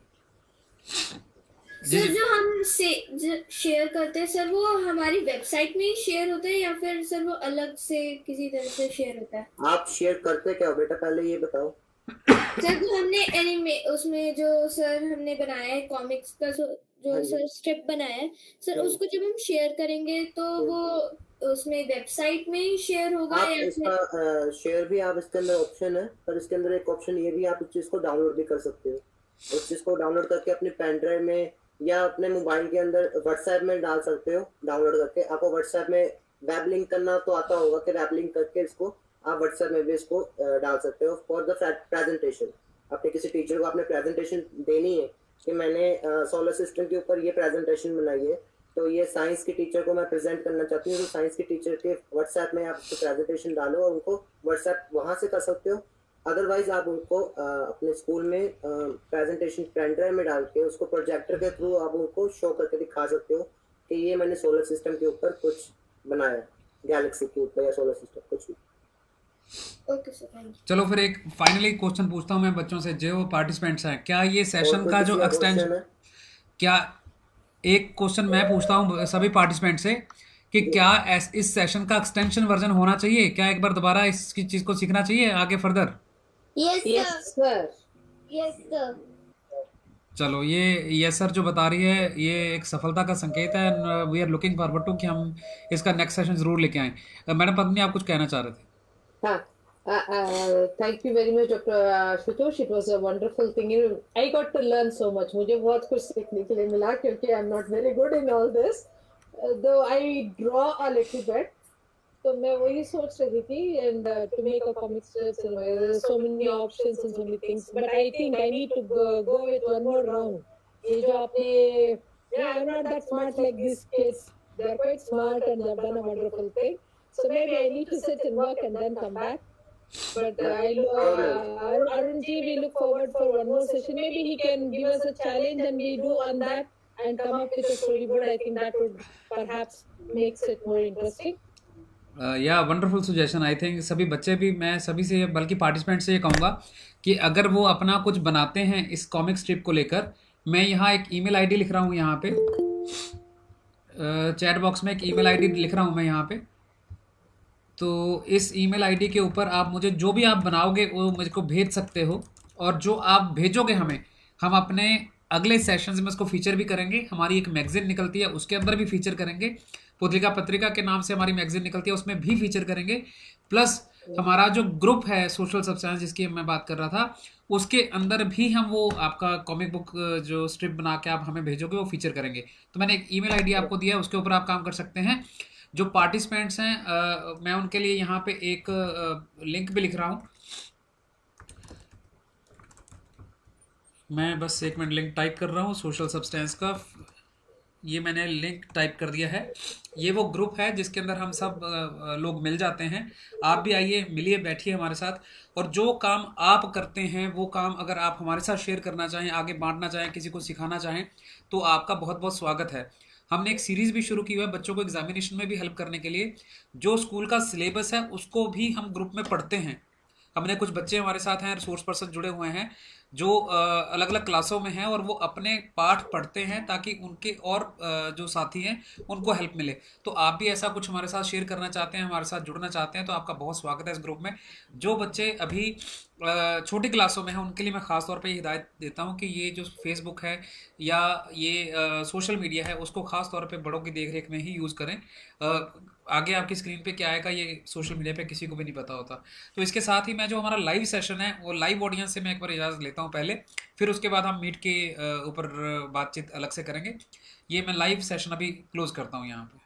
सर, जो हम शेयर करते हैं सर, वो हमारी वेबसाइट में ही शेयर होते हैं या फिर सर वो अलग से किसी तरह से शेयर होता है? आप शेयर करते क्या हो बेटा, पहले ये बताओ। सर जो हमने उसमें जो सर हमने बनाया है कॉमिक्स का जो सर स्ट्रिप बनाया है सर, उसको जब हम शेयर करेंगे तो वो उसमें वेबसाइट में ही शेयर होगा आप या इसका शेयर भी आप इसके अंदर ऑप्शन है, पर इसके अंदर एक ऑप्शन ये भी, आप इस चीज को डाउनलोड भी कर सकते हो। उस चीज को डाउनलोड करके अपने पेन ड्राइव में या अपने मोबाइल के अंदर व्हाट्सएप में डाल सकते हो। डाउनलोड करके आपको व्हाट्सएप में वेब लिंक करना तो आता होगा कि वेब लिंक करके इसको आप व्हाट्सएप में भी इसको डाल सकते हो फॉर द प्रेजेंटेशन। अपने किसी टीचर को आपने प्रेजेंटेशन देनी है कि मैंने सोलर सिस्टम के ऊपर ये प्रेजेंटेशन बनाई है, तो ये साइंस की टीचर को मैं प्रेजेंट करना चाहती हूँ, तो साइंस की टीचर के व्हाट्सएप में आप उसको प्रेजेंटेशन डालो और उनको व्हाट्सएप वहाँ से कर सकते हो। अदरवाइज आप उनको अपने स्कूल में प्रेजेंटेशन पेन ड्राइव में डाल के उसको प्रोजेक्टर के थ्रू आप उनको शो करके दिखा सकते हो कि ये मैंने सोलर सिस्टम के ऊपर कुछ बनाया, गैलेक्सी के ऊपर या सोलर सिस्टम कुछ भी। Okay sir, thank you. चलो फिर एक फाइनली क्वेश्चन पूछता हूँ मैं बच्चों से जो पार्टिसिपेंट्स हैं। क्या ये सेशन का जो एक्सटेंशन, क्या एक क्वेश्चन मैं पूछता हूँ सभी पार्टिसिपेंट से कि क्या इस सेशन का एक्सटेंशन वर्जन होना चाहिए? क्या एक बार दोबारा इसकी चीज को सीखना चाहिए आगे further? Yes sir. Yes sir. चलो, ये यस सर जो बता रही है ये एक सफलता का संकेत है and we are looking forward to कि हम इसका नेक्स्ट सेशन जरूर लेके आएं। मैडम पद्मिनी, आप कुछ कहना चाह रहे थे? Thank you very much, Dr. Shutosh. It was a wonderful thing. I got to learn so much. मुझे बहुत कुछ सीखने के लिए मिला क्योंकि I'm not very good in all this. Though I draw a little bit. तो मैं वही सोच रही थी and to make a comic strips and there's so many options and so many things. But I think I need to go with one more round. ये जो आपने, I'm not that smart like these kids. They're quite smart and they've done a wonderful thing. So maybe I need to sit and work and then come back. But Arunji, we look forward for one more session. Maybe he can give us a challenge and we do on that and come up with a storyboard. I think that would perhaps makes it more interesting. या वंडरफुल सजेशन। आई थिंक सभी बच्चे भी, मैं सभी से बल्कि पार्टिसिपेंट से ये कहूँगा कि अगर वो अपना कुछ बनाते हैं इस कॉमिक स्ट्रिप को लेकर, मैं यहाँ एक ईमेल आईडी लिख रहा हूँ, यहाँ पे चैट बॉक्स में एक ईमेल आईडी लिख रहा हूँ मैं यहाँ पे। तो इस ईमेल आईडी के ऊपर आप मुझे जो भी आप बनाओगे वो मुझको भेज सकते हो और जो आप भेजोगे हमें, हम अपने अगले सेशंस में उसको फीचर भी करेंगे। हमारी एक मैगजीन निकलती है उसके अंदर भी फीचर करेंगे, पुतलिका पत्रिका के नाम से हमारी मैगजीन निकलती है उसमें भी फीचर करेंगे। प्लस हमारा जो ग्रुप है सोशल सब्सटेंस जिसकी मैं बात कर रहा था, उसके अंदर भी हम वो आपका कॉमिक बुक जो स्ट्रिप बना के आप हमें भेजोगे वो फीचर करेंगे। तो मैंने एक ईमेल आईडी आपको दिया है, उसके ऊपर आप काम कर सकते हैं। जो पार्टिसिपेंट्स हैं मैं उनके लिए यहाँ पे एक लिंक भी लिख रहा हूँ। मैं बस एक मिनट लिंक टाइप कर रहा हूँ सोशल सब्सटेंस का। ये मैंने लिंक टाइप कर दिया है। ये वो ग्रुप है जिसके अंदर हम सब लोग मिल जाते हैं। आप भी आइए, मिलिए, बैठिए हमारे साथ, और जो काम आप करते हैं वो काम अगर आप हमारे साथ शेयर करना चाहें, आगे बांटना चाहें, किसी को सिखाना चाहें, तो आपका बहुत बहुत स्वागत है। हमने एक सीरीज़ भी शुरू की हुई है बच्चों को एग्जामिनेशन में भी हेल्प करने के लिए। जो स्कूल का सिलेबस है उसको भी हम ग्रुप में पढ़ते हैं। हमने कुछ बच्चे हमारे साथ हैं, रिसोर्स पर्सन जुड़े हुए हैं, जो अलग अलग क्लासों में हैं और वो अपने पाठ पढ़ते हैं ताकि उनके और जो साथी हैं उनको हेल्प मिले। तो आप भी ऐसा कुछ हमारे साथ शेयर करना चाहते हैं, हमारे साथ जुड़ना चाहते हैं, तो आपका बहुत स्वागत है इस ग्रुप में। जो बच्चे अभी छोटी क्लासों में हैं उनके लिए मैं ख़ास तौर पे ये हिदायत देता हूँ कि ये जो फेसबुक है या ये सोशल मीडिया है उसको ख़ास तौर पे बड़ों की देख रेख में ही यूज़ करें। आगे आपकी स्क्रीन पे क्या आएगा ये सोशल मीडिया पे किसी को भी नहीं पता होता। तो इसके साथ ही मैं जो हमारा लाइव सेशन है वो लाइव ऑडियंस से मैं एक बार इजाज़त लेता हूँ पहले, फिर उसके बाद हम मीट के ऊपर बातचीत अलग से करेंगे। ये मैं लाइव सेशन अभी क्लोज करता हूँ यहाँ पे।